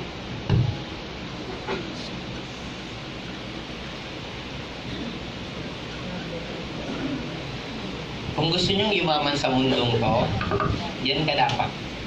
kung gusto nyong yumaman sa mundong to, yan ka dapat.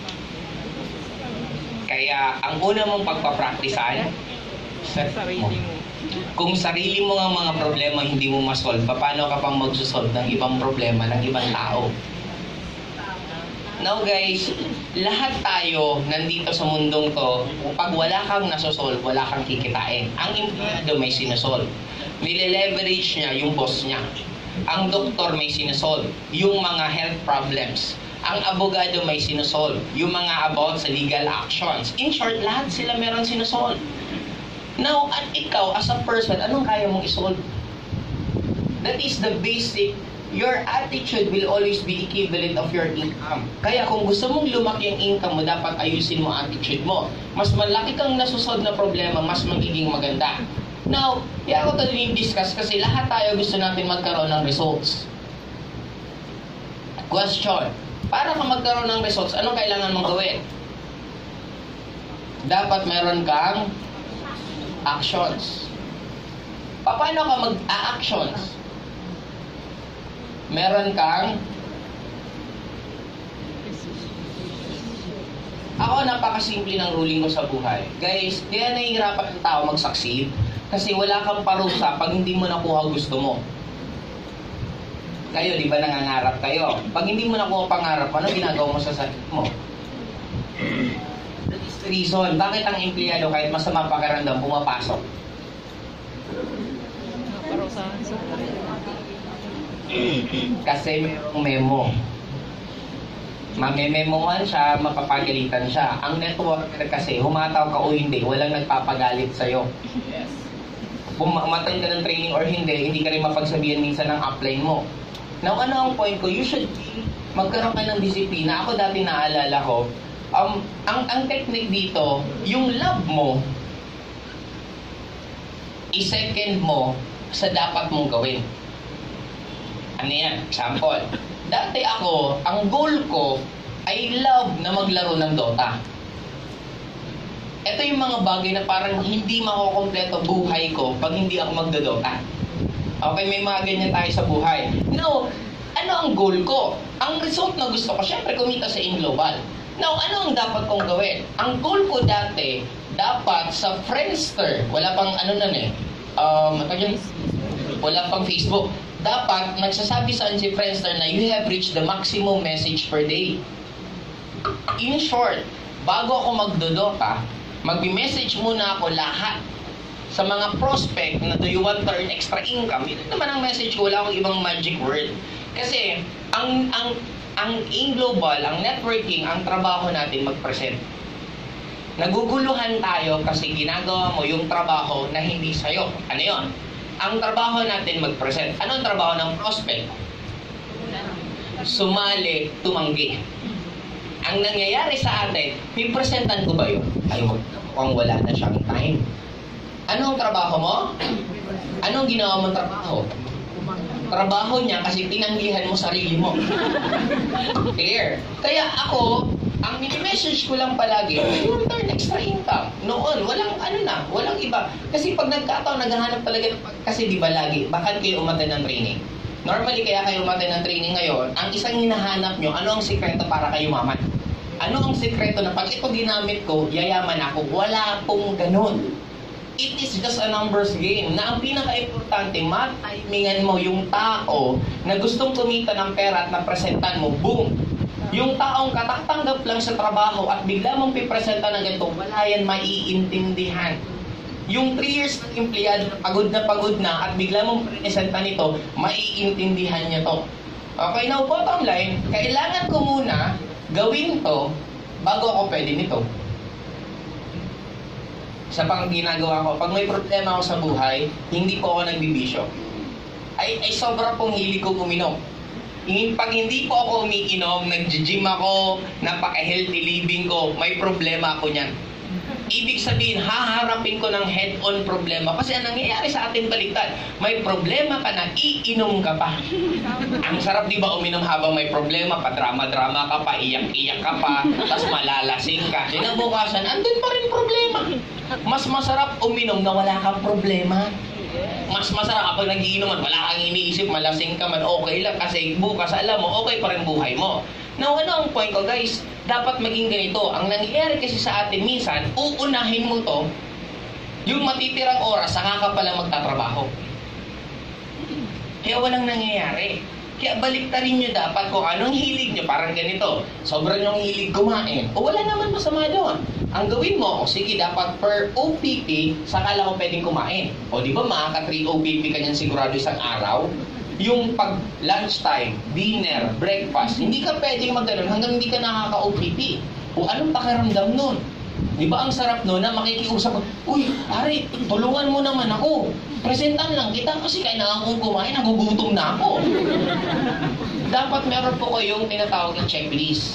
Kaya, ang una mong pagpapraktisan, sarili mo. Kung sarili mo ang mga problema hindi mo masolve, paano ka pang magsusolve ng ibang problema ng ibang tao? Now guys, lahat tayo nandito sa mundong to, pag wala kang nasosolve, wala kang kikitain. Ang empleyado may sinosolve. Nile-leverage niya yung boss niya. Ang doktor may sinusolve yung mga health problems. Ang abogado may sinusolve yung mga about sa legal actions. In short, lahat sila meron sinusolve. Now, at ikaw as a person, anong kaya mong isolve? That is the basic. Your attitude will always be equivalent of your income. Kaya kung gusto mong lumaki ang income mo, dapat ayusin mo ang attitude mo. Mas malaki kang nasusolve na problema, mas magiging maganda. Now, kaya ako ito din-discuss kasi lahat tayo gusto natin magkaroon ng results. Question. Para ka magkaroon ng results, anong kailangan mong gawin? Dapat meron kang actions. Paano ka mag-a-actions? Meron kang ako, napakasimple ng ruling ko sa buhay. Guys, kaya nahihirapan ang tao mag-succeed kasi wala kang parusa pag hindi mo nakuha gusto mo. Kayo, di ba nangangarap kayo? Pag hindi mo nakuha pangarap, ano ginagawa mo sa sarili mo? That is the reason. Bakit ang empleyado kahit masama pakiramdam pumapasok? Kasi mayroong memo. Mamememohan siya, mapapagalitan siya. Ang networker kasi, humataw ka o hindi, walang nagpapagalit sa'yo. Yes. Kung ma-attend ka ng training or hindi, hindi ka rin mapagsabihan minsan ng upline mo. Now, ano ang point ko? You should be, magkaroon ka ng disiplina. Ako dati naalala ko, um, ang, ang technique dito, yung love mo, i-second mo sa dapat mong gawin. Ano yan? Example. Dati ako, ang goal ko ay love na maglaro ng Dota. Ito yung mga bagay na parang hindi makukompleto buhay ko pag hindi ako magdodota. Okay, may mga ganyan tayo sa buhay. Now, ano ang goal ko? Ang result na gusto ko, syempre kumita sa InGlobal. Now, ano ang dapat kong gawin? Ang goal ko dati, dapat sa Friendster, wala pang ano nun eh, um, wala pang Facebook. Dapat, nagsasabi saan si Friendster na you have reached the maximum message per day. In short, bago ako magdodota, mag-message muna ako lahat sa mga prospect na do you want to earn extra income. Ito naman ang message ko, wala akong ibang magic word. Kasi, ang ang ang InGlobal, ang networking, ang trabaho natin mag-present. Naguguluhan tayo kasi ginagawa mo yung trabaho na hindi sa'yo. Ano yun? Ang trabaho natin mag-present. Ano ang trabaho ng prospect? Sumali, tumanggi. Ang nangyayari sa atin, pipresentan ko ba yun? Ay, mukhang wala na siyang time. Anong trabaho mo? Anong ginawa mong trabaho? Trabaho niya kasi tinanggihan mo sarili mo. Clear? Kaya ako, ang mini-message ko lang palagi, you earn extra income. Noon, walang ano na, walang iba. Kasi pag nagkataon, naghahanap talaga, kasi di ba lagi, bakit kayo umattend ng training? Normally, kaya kayo umattend ng training ngayon, ang isang hinahanap nyo, ano ang sikreto para kayo maman? Ano ang sikreto na pag ito ginamit ko, yayaman ako? Wala pong ganun. It is just a numbers game na ang pinaka-importante, matimingan mo yung tao na gustong kumita ng pera at napresentan mo, boom! Yung taong katatanggap lang sa trabaho at bigla mong pipresenta ng ganito, wala yan maiintindihan. Yung three years ng empleyado, pagod na pagod na at bigla mong presenta nito, maiintindihan niya to. Okay, now bottom line, kailangan ko muna gawin to bago ako pwede nito. Sa pang ginagawa ko, pag may problema ako sa buhay, hindi po ako nagbibisyo. Ay, ay sobra pong hilig ko uminom. Pag hindi po ako umiinom, nag-gym ako, napaka-healthy living ko, may problema ako niyan. Ibig sabihin, haharapin ko ng head-on problema. Kasi ang nangyayari sa atin baliktad, may problema ka na, iinom ka pa. Ang sarap di ba uminom habang may problema, pa-drama-drama ka pa, iyak-iyak ka pa, tapos malalasing ka. Kinabukasan, andun pa rin problema. Mas masarap uminom na wala kang problema. Mas masarap kapag nagiinom at wala kang iniisip, malasing ka man, okay lang. Kasi bukas, alam mo, okay pa rin buhay mo. Now, ano ang point ko, guys? Dapat maging ganito. Ang nangyayari kasi sa atin minsan, uunahin mo to, yung matitirang oras, saka ka pala magtatrabaho. Kaya walang nangyayari. Kaya baliktarin nyo dapat kung anong hilig nyo. Parang ganito, sobrang yung hilig kumain. O wala naman masama doon. Ang gawin mo, o sige, dapat per O P P, saka lang ako pwedeng kumain. O di ba makaka three O P P ka niyan sigurado isang araw? Yung pag lunchtime, dinner, breakfast, hindi ka pwedeng mag-ganon hanggang hindi ka nakaka-O T P. O anong pakiramdam nun? Di ba ang sarap nun na makikiusap, uy, pare, tulungan mo naman ako. Presentan lang kita kasi kailangan kong kumain, nagugutom na ako. Dapat meron po kayong tinatawag na checklist.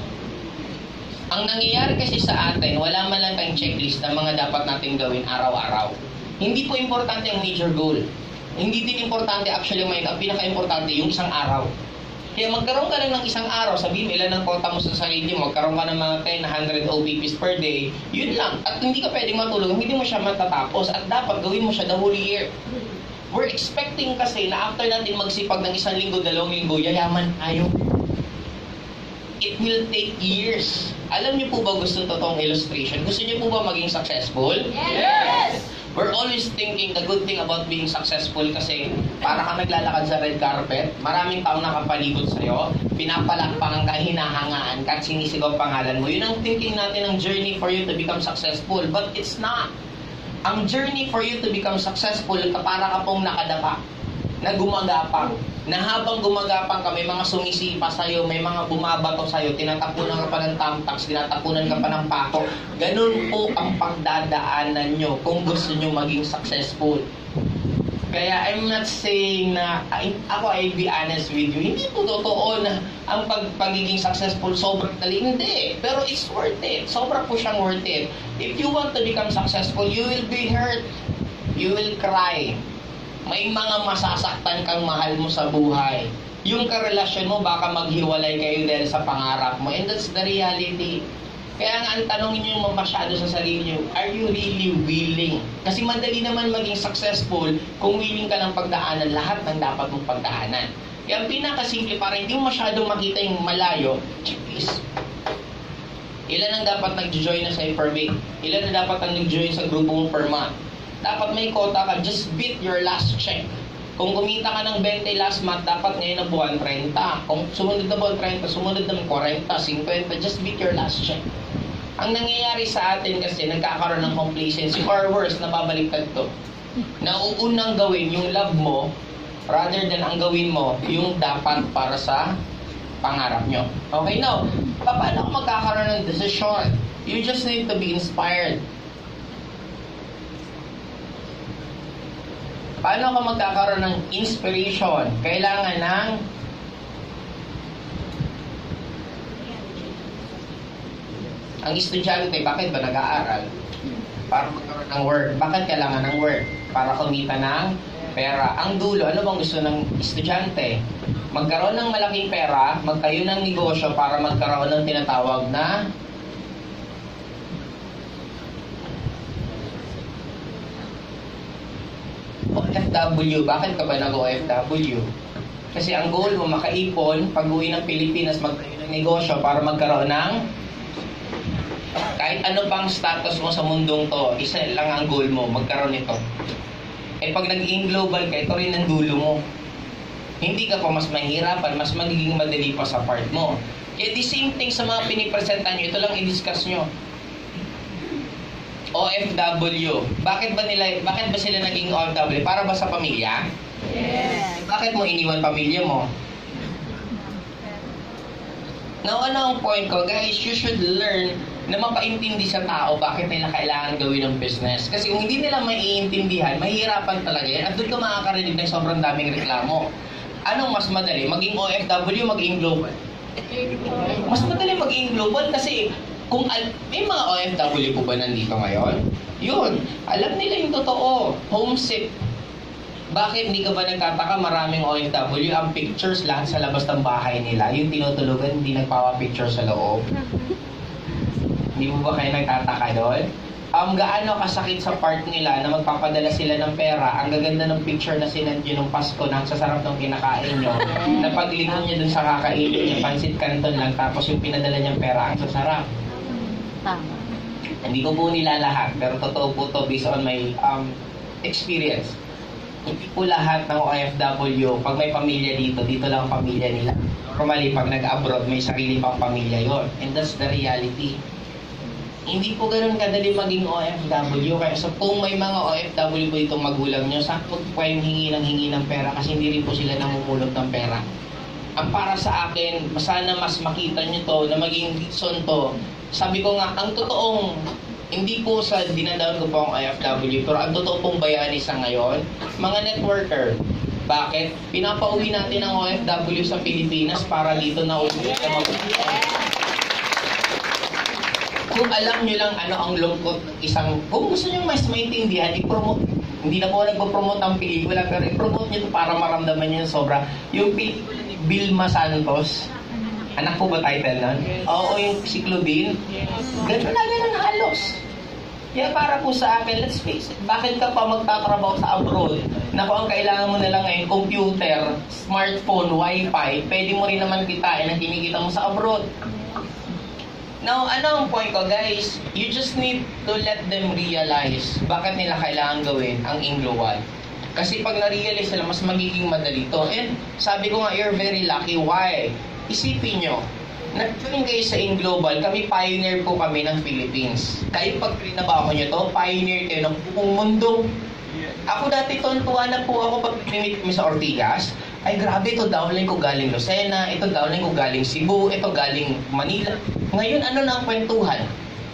Ang nangyayari kasi sa atin, wala man lang tayong checklist na mga dapat natin gawin araw-araw. Hindi po importante ang major goal. Hindi din importante actually may ang pinaka-importante yung isang araw. Kaya magkaroon ka lang ng isang araw, sabihin mo ilan ang quota mo sa sarili mo, magkaroon ka ng mga ten, one hundred O B Ps per day, yun lang. At hindi ka pwedeng matulog, hindi mo siya matatapos at dapat gawin mo siya the whole year. We're expecting kasi na after natin magsipag ng isang linggo, dalawang linggo, yayaman tayo. It will take years. Alam niyo po ba gusto totoong illustration? Gusto niyo po ba maging successful? Yes! We're always thinking the good thing about being successful kasi para ka naglalakad sa red carpet, maraming taong nakapalibot sa'yo, pinapalakpakan ka, hinahangaan ka, at sinisigaw pangalan mo. Yun ang thinking natin ng journey for you to become successful. But it's not. Ang journey for you to become successful, para ka pong nakadapa, na gumagapang, na habang gumagapang ka, may mga sumisipa sa'yo, may mga bumabato sa'yo, tinatapunan ka pa ng tamtax, tinatapunan ka pa ng pako. Ganun po ang pagdadaanan nyo kung gusto nyo maging successful. Kaya I'm not saying na, I, ako I'll be honest with you, hindi po totoo na ang pag, pagiging successful sobrang dali. Hindi. Pero it's worth it. Sobra po siyang worth it. If you want to become successful, you will be hurt. You will cry. May mga masasaktan kang mahal mo sa buhay. Yung karelasyon mo, baka maghiwalay kayo dahil sa pangarap mo. And that's the reality. Kaya nga, ang tanongin nyo masyado sa sarili nyo, are you really willing? Kasi madali naman maging successful kung willing ka ng pagdaanan lahat ng dapat mong pagdaanan. Kaya ang pinakasimple, para hindi mo masyadong makita yung malayo, checklist. Ilan ang dapat nag-join na sa Permit? Ilan na dapat ang nag-join sa grupo mong per month? Dapat may quota ka, just beat your last check. Kung kumita ka ng twenty last month, dapat ngayon na buwan, thirty. Kung sumunod na buwan, thirty, sumunod na forty, fifty, just beat your last check. Ang nangyayari sa atin kasi, nagkakaroon ng complacency, or worse, nababaliktad to. Nauunang gawin yung love mo, rather than ang gawin mo, yung dapat para sa pangarap nyo. Okay, now, paano kung magkakaroon ng decision? You just need to be inspired. Paano ka magkakaroon ng inspiration? Kailangan ng ang estudyante, bakit ba nag-aaral? Para magkaroon ng work. Bakit kailangan ng work? Para kumita ng pera. Ang dulo, ano bang gusto ng estudyante? Magkaroon ng malaking pera, magtayo ng negosyo para magkaroon ng tinatawag na O F W. Bakit ka ba nag-O F W? Kasi ang goal mo, makaipon, pag-uwi ng Pilipinas, magtayo ng negosyo para magkaroon ng kahit ano pang status mo sa mundong to, isa lang ang goal mo, magkaroon nito. Eh pag naging global ka, ito rin ang dulo mo. Hindi ka pa mas mahirapan, mas magiging madali pa sa part mo. Kaya the same thing sa mga pinipresenta nyo, ito lang i-discuss nyo. O F W. Bakit ba nila, bakit ba sila naging O F W? Para ba sa pamilya? Yes. Bakit mo iniwan pamilya mo? Now, ano ang point ko? Guys, you should learn na mapaintindi sa tao bakit nila kailangan gawin ng business. Kasi kung hindi nila maiintindihan, mahirapan talaga yan. At doon ka makakarinig ng sobrang daming reklamo. Anong mas madali? Maging O F W, maging global? Mas madali maging global kasi kung al- may mga O F W po ba nandito ngayon? Yun, alam nila yung totoo. Homesick. Bakit hindi ka ba nagtataka maraming O F W? Ang pictures lahat sa labas ng bahay nila. Yung tinutulugan, hindi nagpawa-picture sa loob. Hindi mo ba kayo nagtataka doon? Um, gaano kasakit sa part nila na magpapadala sila ng pera, ang gaganda ng picture na sinend nyo nung Pasko na sa sarap ng kinakain nyo, na paglingon nyo dun sa kakainin nyo, pansit canton lang, tapos yung pinadala niyang pera, ang sasarap. Tama. Hindi ko po nila lahat, pero totoo po to based on my um, experience. Hindi po lahat ng O F W, pag may pamilya dito, dito lang ang pamilya nila. Normally, pag nag-abroad, may sarili pang pamilya yon, and that's the reality. hindi po ganun kadali maging O F W. Kaya so, kung may mga O F W po itong magulang nyo, sakto po kayong hingi ng hingi ng pera kasi hindi rin po sila namumulot ng pera. Ang para sa akin, sana mas makita nyo to na maging reason to. Sabi ko nga, ang totoong, hindi po sa dinadaon ko po ang O F W, pero ang totoo pong bayani sa ngayon, mga networker. Bakit? Pinapauwi natin ang O F W sa Pilipinas para dito na ulit na mag-uwi. Kung alam nyo lang ano ang lungkot ng isang, kung gusto nyo mas maintindihan, i-promote. Hindi na po nagpo-promote ang pelikula, pero i-promote nyo para maramdaman nyo yung sobra. Yung pelikula ni Vilma Santos, anak po ba title nun? Oo, yung si Claudine. Ganun na ganun halos. Kaya para po sa akin, let's face it, bakit ka pa magtatrabaho sa abroad? Na kung ang kailangan mo na lang ngayon, computer, smartphone, wifi, pwede mo rin naman kitain ang kinikita mo sa abroad. Now, ano ang point ko, guys? You just need to let them realize bakit nila kailangan gawin ang Ingloal. Kasi pag na-realize sila, mas magiging madali to. And sabi ko nga, you're very lucky. Why? Isipin nyo, nag-join kayo sa Inglobal, kami pioneer po kami ng Philippines. Kayo pag trinabaho nyo to, pioneer kayo ng buong mundo. Ako dati tontuwa na po ako pag pinimit kami sa Ortigas. Ay grabe, ito downline ko galing Lucena, ito downline ko galing Cebu, ito galing Manila. Ngayon, ano na ang kwentuhan?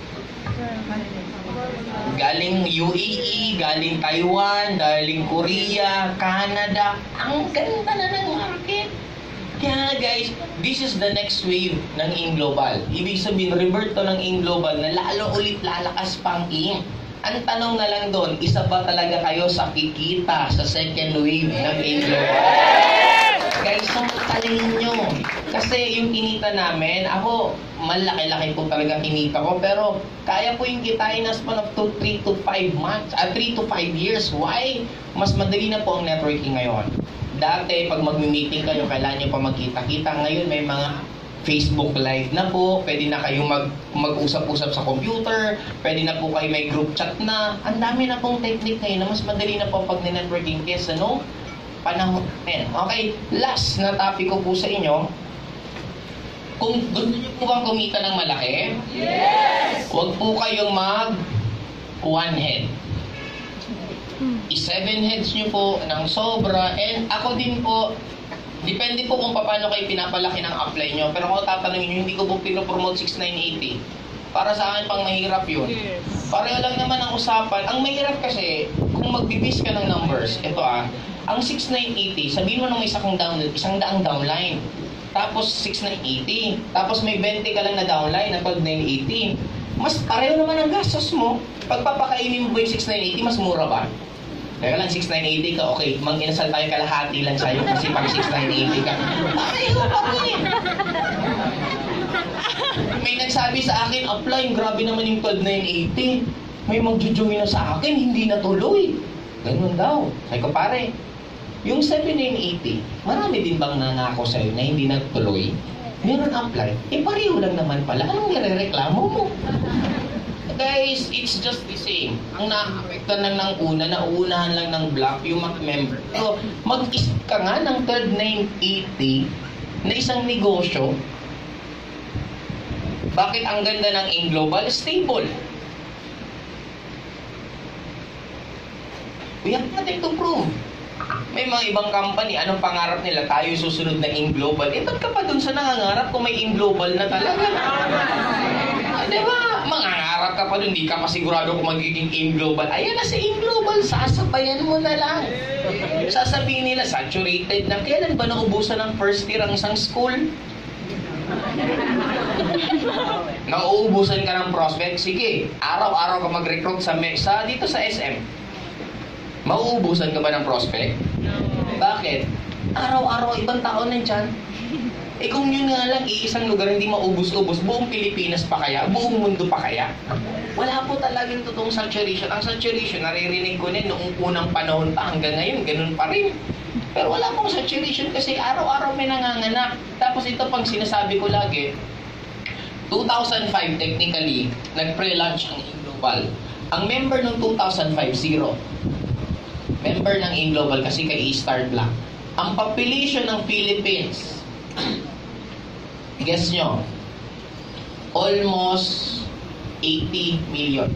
Galing U A E, galing Taiwan, galing Korea, Canada. Ang ganda na ng market. Kaya guys, this is the next wave ng Inglobal. Ibig sabihin, revert to ng Inglobal na lalo ulit lalakas pang in. Ang tanong na lang doon, isa ba talaga kayo sa kikita sa second wave ng Inglobal? Guys, sumutaling nyo. Kasi yung kinita namin, ako, malaki-laki po talaga kinita ko. Pero kaya po yung kitain na span of three to five months, ah, three to five years. Why? Mas madali na po ang networking ngayon. Dati, pag mag-meeting kayo, kailangan nyo pa magkita-kita. Ngayon, may mga Facebook Live na po. Pwede na kayo mag, mag-usap-usap sa computer. Pwede na po kayo may group chat na. Ang dami na pong technique ngayon na mas madali na po pag networking kesa, no? Panahon. Okay, last na topic ko po sa inyo. Kung gusto niyo po bang kumita ng malaki? Yes! Huwag po kayong mag one head. I-seven heads niyo po ng sobra. And ako din po, depende po kung paano kayo pinapalaki ng apply nyo. Pero kung tatanungin nyo, hindi ko po pinopromote six nine eighty. Para sa akin, pang mahirap yun. Pareho lang naman ang usapan. Ang mahirap kasi, kung magbibis ka ng numbers, ito ah, ang six nine eighty, sabihin mo nung may isang, down, isang daang downline. Tapos six nine eighty. Tapos may twenty ka lang na downline na twelve nine eighty. Mas pareho naman ang gastos mo. Pagpapakainin mo ba yung six nine eighty, mas mura ba? Kaya lang six nine eighty ka, okay, mang-inasal tayo kalahati lang sa'yo kasi pag six nine eighty ka, pareho pa rin. May nagsabi sa akin, apply, grabe naman yung twelve nine eighty. May mag-join na sa akin, hindi natuloy. Ganun daw. Sabi ko, pare, yung seven nine eighty, marami din bang nangako sa'yo na hindi natuloy? Meron apply. Eh, pareho lang naman pala. Anong nire-reklamo mo? Guys, it's just the same. Ang nakakapekta lang ng una, nauunahan lang ng block yung mga member. So, mag-isip ka nga ng twelve nine eighty na isang negosyo. Bakit ang ganda ng Inglobal? Stable. We have nothing to prove. May mga ibang company, anong pangarap nila? Tayo susunod na Inglobal. Eh, ba't ka pa dun sa nangangarap kung may Inglobal na talaga? Ah, diba? Mangangarap ka pa dun, di ka pa sigurado kung magiging Inglobal. Ayan na si Inglobal, sasabayan mo na lang. Sasabihin nila, saturated na. Kailan ba naubusan ng first year ang isang school? Nauubusan ka ng prospect? Sige, araw-araw ka mag-recruit sa mesa dito sa S M. Mauubusan ka ba ng prospect? Bakit? Araw-araw ibang tao nandyan. Eh kung yun nga lang, iisang lugar hindi maubos-ubos, buong Pilipinas pa kaya? Buong mundo pa kaya? Wala po talagang totoong saturation. Ang saturation, naririnig ko din noong unang panahon pa hanggang ngayon, ganun pa rin. Pero wala pong saturation kasi araw-araw may nanganganak. Tapos ito pang sinasabi ko lagi, two thousand five technically, nag-pre-launch ang Inglobal. Ang member ng two thousand five, zero. Member ng Inglobal kasi kay E-Star Black. Ang population ng Philippines, guess nyo, almost eighty million.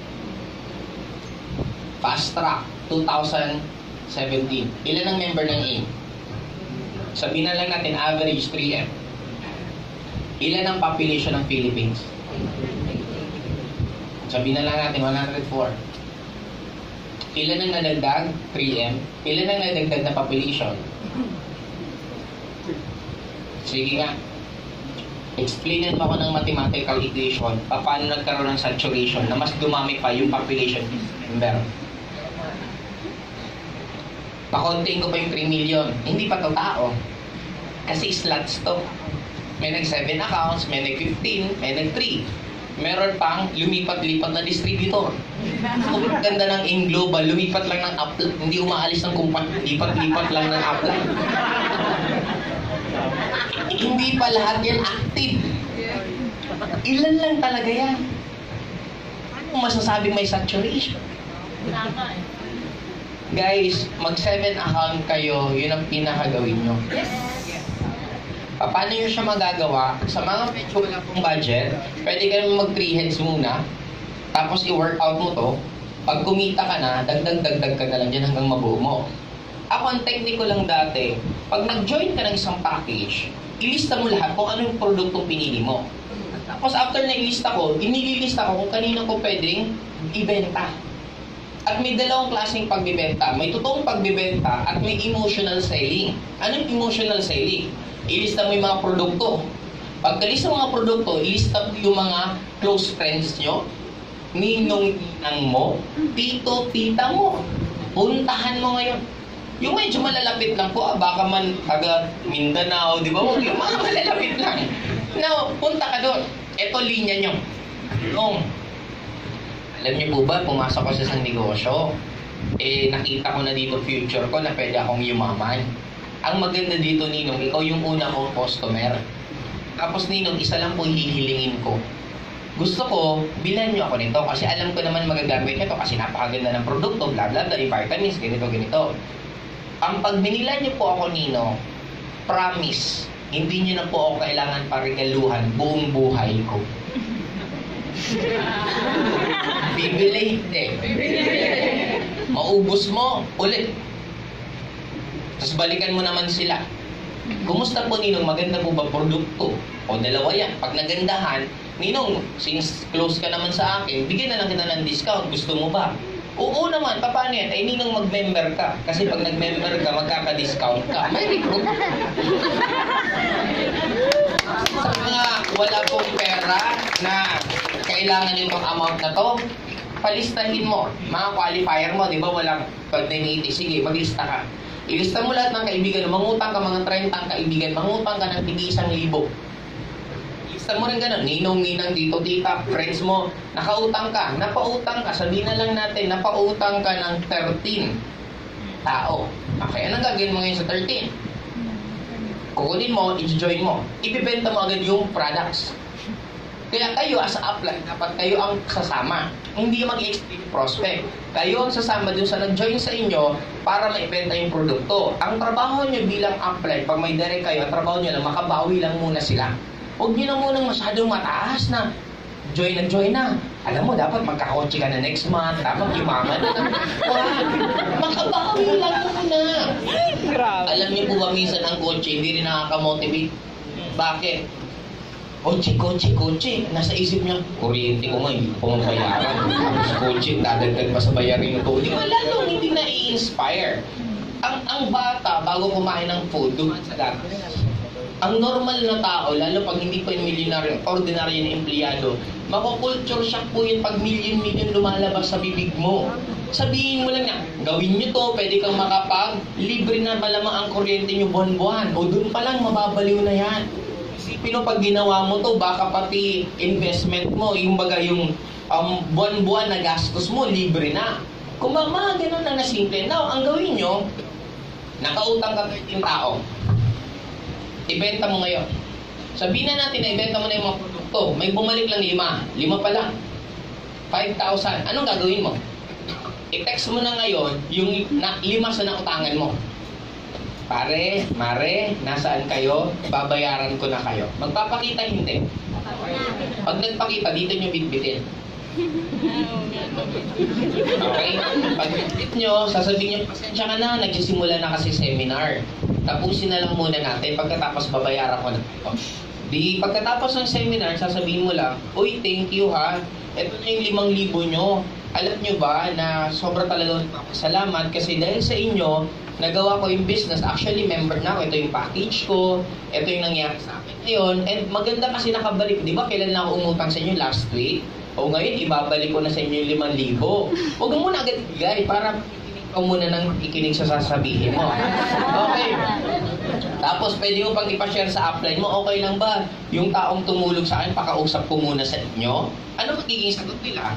Fast Track, two thousand seventeen. Ilan ang member ng AIM? Sabihin na lang natin, average three M. Ilan ang population ng Philippines? Sabihin na lang natin, one hundred four. Ilan ang nadagdag? three M. Ilan ang nadagdag na population? Sige nga. Explainan mo ako ng mathematical equation paano nagkaroon ng saturation na mas dumami pa yung population member. Pakontiin ko pa yung three million. Hindi pa to tao. Kasi slots to. May nag seven accounts, may nag fifteen, may nag three. Meron pang lumipat-lipat na distributor. Ang ganda ng in global, lumipat lang ng upline. Hindi umaalis ng kumpan, lipat-lipat lang ng upline. Hindi pa lahat yan active. Ilan lang talaga yan. Ano masasabi may saturation? Guys, mag seven account kayo, yun ang pinakagawin nyo. Paano nyo siya magagawa? Sa mga medyo wala pong budget, pwede ka naman mag three heads muna, tapos i-workout mo to. Pag kumita ka na, dagdag-dagdag ka na lang dyan hanggang mabuo mo. Ako, ang technique ko lang dati, pag nag-join ka ng isang package, ilista mo lahat kung ano yung produktong pinili mo. Tapos after na ilista ko, inililista ko kung kanino ko pwedeng ibenta. At may dalawang klaseng pagbibenta. May totoong pagbibenta at may emotional selling. Anong emotional selling? Ilista mo yung mga produkto. Pagkalista mo mga produkto, ilista mo yung mga close friends nyo, ninong-ninang mo, tito-tita mo. Puntahan mo ngayon. Yung medyo malalapit lang po, ah, baka man taga Mindanao, di ba? Yung mga malalapit lang. Now, punta ka doon. Ito linya nyo. Nung, alam niyo po ba, pumasok ko sa isang negosyo. Eh, nakita ko na dito future ko na pwede akong yumaman. Ang maganda dito, Ninong, ikaw yung una kong customer. Tapos, Ninong, isa lang po hihilingin ko. Gusto ko, bilan nyo ako nito kasi alam ko naman magagamit nito kasi napakaganda ng produkto, bla bla bla, yung vitamins, ganito, ganito. Ang pag binilan nyo po ako, Nino, promise, hindi nyo na po ako kailangan parigaluhan buong buhay ko. Bibili hindi. Maubos mo, ulit. Tapos balikan mo naman sila. Kumusta po, Ninong? Maganda po ba produkto? O dalawa yan. Pag nagandahan, Ninong, since close ka naman sa akin, bigyan na lang kita ng discount. Gusto mo ba? Oo naman. Paano yan? Ay, Ninong, mag-member ka. Kasi pag nag-member ka, magkaka-discount ka. May recruit. Sa mga wala pong pera na kailangan itong amount na to, palistahin mo. Mga qualifier mo, di ba? Walang pag nine eighty. Sige, maglista ka. Ilista mo lahat ng kaibigan. Mangutang ka mga thirty kaibigan. Mangutang ka ng tigi isang libo. Ilista mo rin ganun. Ninong, ninang, dito, tita, friends mo. Nakautang ka. Napautang ka. Sabihin na lang natin, napautang ka ng thirteen tao. Okay, anong gagawin mo ngayon sa thirteen? Kukunin mo, i-join mo. Ibibenta mo agad yung products. Kaya kayo as a upline, dapat kayo ang sasama. Hindi mag-i-explain prospect. Kayo ang sasama dun sa nag-join sa inyo para maibenta yung produkto. Ang trabaho nyo bilang upline, pag may direct kayo, ang trabaho nyo lang, makabawi lang muna sila. Huwag nyo na munang masyadong mataas na join na join na. Alam mo, dapat magkakotse ka na next month, dapat yumaman na. Makabawi lang muna. Alam niyo po ba minsan ang kotse, hindi rin nakaka-motivate. Bakit? Kotse, kotse, kotse. Nasa isip niya, kuryente ko nga, hindi ko mong bayaran. Tapos kotse, dadagdag pa sa bayarin ito. Di ba lalong hindi na-i-inspire? Ang, ang bata, bago kumain ng food, duman sa dati. Ang normal na tao, lalo pag hindi pa yung milyonaryo, ordinaryo na empleyado, makukulture shock po yun pag million-million lumalabas sa bibig mo. Sabihin mo lang na, gawin nyo to, pwede kang makapag, libre na malamang ang kuryente nyo buwan-buwan. O dun pa lang, mababaliw na yan. Isipin mo, pag ginawa mo to, baka pati investment mo, yung baga yung um, buwan-buwan na gastos mo, libre na. Kung ba, mga ganun lang na simple. Now, ang gawin nyo, nakautang ka thirteen tao. Ibenta mo ngayon. Sabihin na natin na ibenta mo na yung mga produkto. May bumalik lang lima. Lima pa lang. five thousand. Anong gagawin mo? I-text mo na ngayon yung na, lima sa nautangan mo. Pare, mare, nasaan kayo? Babayaran ko na kayo. Magpapakita hindi. Pag nagpakita, dito nyo bitbitin. Okay? Pag bitbit nyo, sasabihin nyo, pasensya ka na, nagsisimula na kasi seminar. Tapusin na lang muna natin, pagkatapos babayaran ko na ito. Di pagkatapos ng seminar, sasabihin mo lang, uy, thank you ha, ito na yung limang libo nyo. Alam nyo ba na sobra talaga nagpapasalamat kasi dahil sa inyo, nagawa ko yung business. Actually, member na ako. Ito yung package ko. Ito yung nangyari sa akin ngayon. And maganda kasi nakabalik. Di ba, kailan na ako umutang sa inyo last week? O ngayon, ibabalik ko na sa inyo yung limang libo. Huwag mo muna agad ibigay para ikinig ka muna ng ikinig sa sasabihin mo. Okay. Tapos, pwede mo pang ipashare sa upline mo. Okay lang ba? Yung taong tumulog sa akin, pakausap ko muna sa inyo. Ano magiging sagot nila?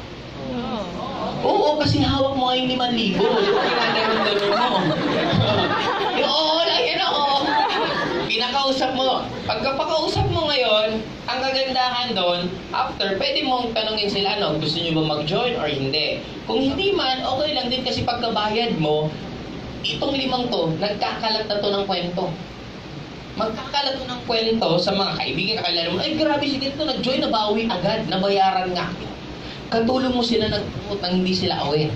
Oo, kasi hawak mo ngayong limang libo. Pinagaramdaman mo. Yung oo lang yan ako. Pinakausap mo. Pagkapakausap mo ngayon, ang kagandahan doon, after, pwede mong tanungin sila, ano, gusto nyo ba mag-join or hindi? Kung hindi man, okay lang din kasi pagkabayad mo, itong limang to, nagkakalat na to ng kwento. Magkakalat ng kwento sa mga kaibigan, kakilala mo, ay grabe si dito, nag-join, nabawi agad, nabayaran nga. Katulong mo sila nag-utang, hindi sila aware.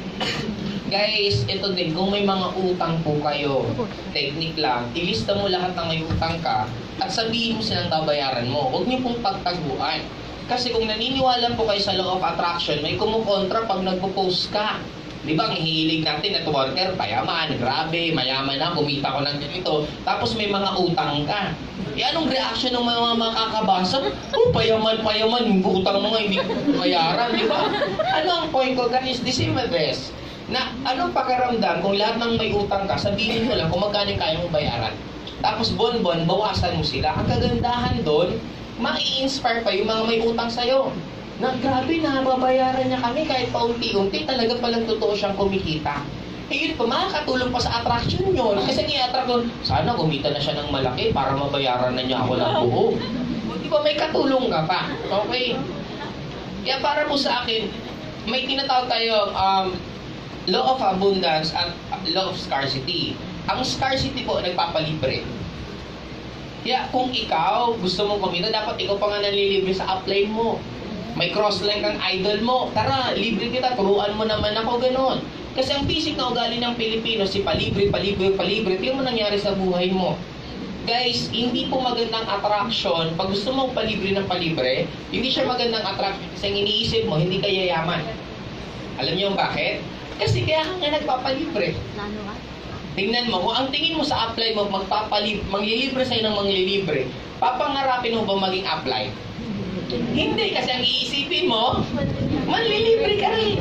Guys, ito din, kung may mga utang po kayo, technique lang, ilista mo lahat ng may utang ka at sabihin mo silang babayaran mo. Huwag niyo pong pagtaguan. Kasi kung naniniwala po kayo sa law of attraction, may kumukontra pag nagpo-post ka. Di ba, ang hihilig natin at worker, payaman, grabe, mayaman na, kumita ko ng ganito. Tapos may mga utang ka. E anong reaction ng mga makakabasa? Oh, payaman, payaman, yung utang mo nga, hindi ko bayaran, di ba? Ano ang point ko, guys? The same address. Na anong pakaramdam kung lahat ng may utang ka, sabihin mo lang kung magkano kaya mong bayaran. Tapos bon-bon, bawasan mo sila. Ang kagandahan doon, mai-inspire pa yung mga may utang sa'yo. Na grabe na, babayaran niya kami kahit paunti-unti, talaga palang totoo siyang kumikita. Eh yun po, makakatulong pa sa attraction nyo. Kasi i-attract doon, sana kumita na siya ng malaki para mabayaran na niya ako ng buo. Di ba may katulong ka pa? Okay? Kaya para po sa akin, may tinatawag tayo um, law of abundance at law of scarcity. Ang scarcity po, nagpapalibre. Kaya kung ikaw gusto mong kumita, dapat ikaw pa nga nanlilibre sa upline mo. May cross-line kang idol mo. Tara, libre kita, turuan mo naman ako, ganon. Kasi ang basic na ugali ng Pilipino, si palibre, palibre, palibre. Tingnan mo nangyari sa buhay mo. Guys, hindi po magandang attraction. Pag gusto mo palibre ng palibre, hindi siya magandang attraction. Kasi ang iniisip mo, hindi ka yayaman. Alam niyo bakit? Kasi kaya ka nga nagpapalibre. Tingnan mo, kung ang tingin mo sa upline mo, magpapalibre, manglilibre sa'yo ng manglilibre, papangarapin mo ba maging upline? Hindi, kasi ang iisipin mo, manlilibre ka rin.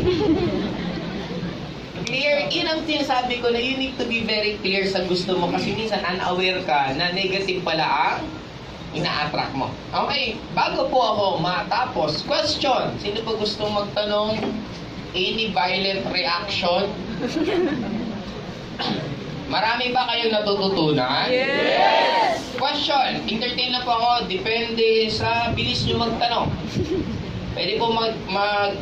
Clear, yun ang sinasabi ko na you need to be very clear sa gusto mo kasi minsan unaware ka na negative pala ang ina-attract mo. Okay, bago po ako matapos, question, sino po gustong magtanong? Any violent reaction? Marami ba kayong natututunan? Yes! Question, entertain na po ako, depende sa bilis nyo magtanong. Pwede po mag... mag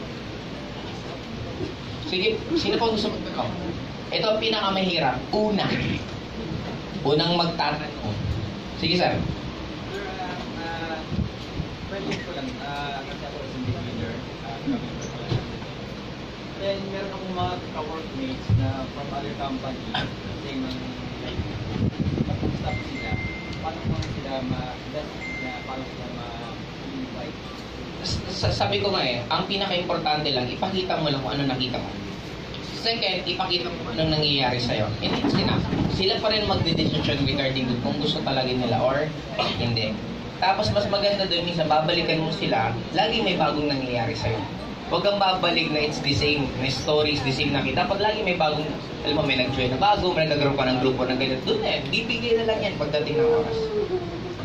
Sige, sino po gusto magtanong? Ito ang pinakamahirap. Una. Unang magtatanong. Sige, sir. Sir, uh, pwede ko lang, uh, kasi ako is hindi leader, uh, kami ko pala. Then, meron akong mga ka-workmates na from other company, kasi mga, like, pag-stop sila, paano mo sila ma-best na, paano sila ma-invite? Sabi ko nga eh, ang pinaka-importante lang, ipakita mo lang kung ano nakita mo. Second, ipakita mo kung anong nangyayari sa'yo. Hindi sila. Sila pa rin magde-decision regarding kung gusto talaga nila or hindi. Tapos mas maganda doon, minsan babalikan mo sila, lagi may bagong nangyayari sa'yo. Huwag kang babalik na it's the same, may stories, the same nakita. Dapat lagi may bagong, alam mo, may nag-join na bago, may nag-group ka ng grupo na ganyan. Doon eh, bibigay na lang yan pagdating ng oras.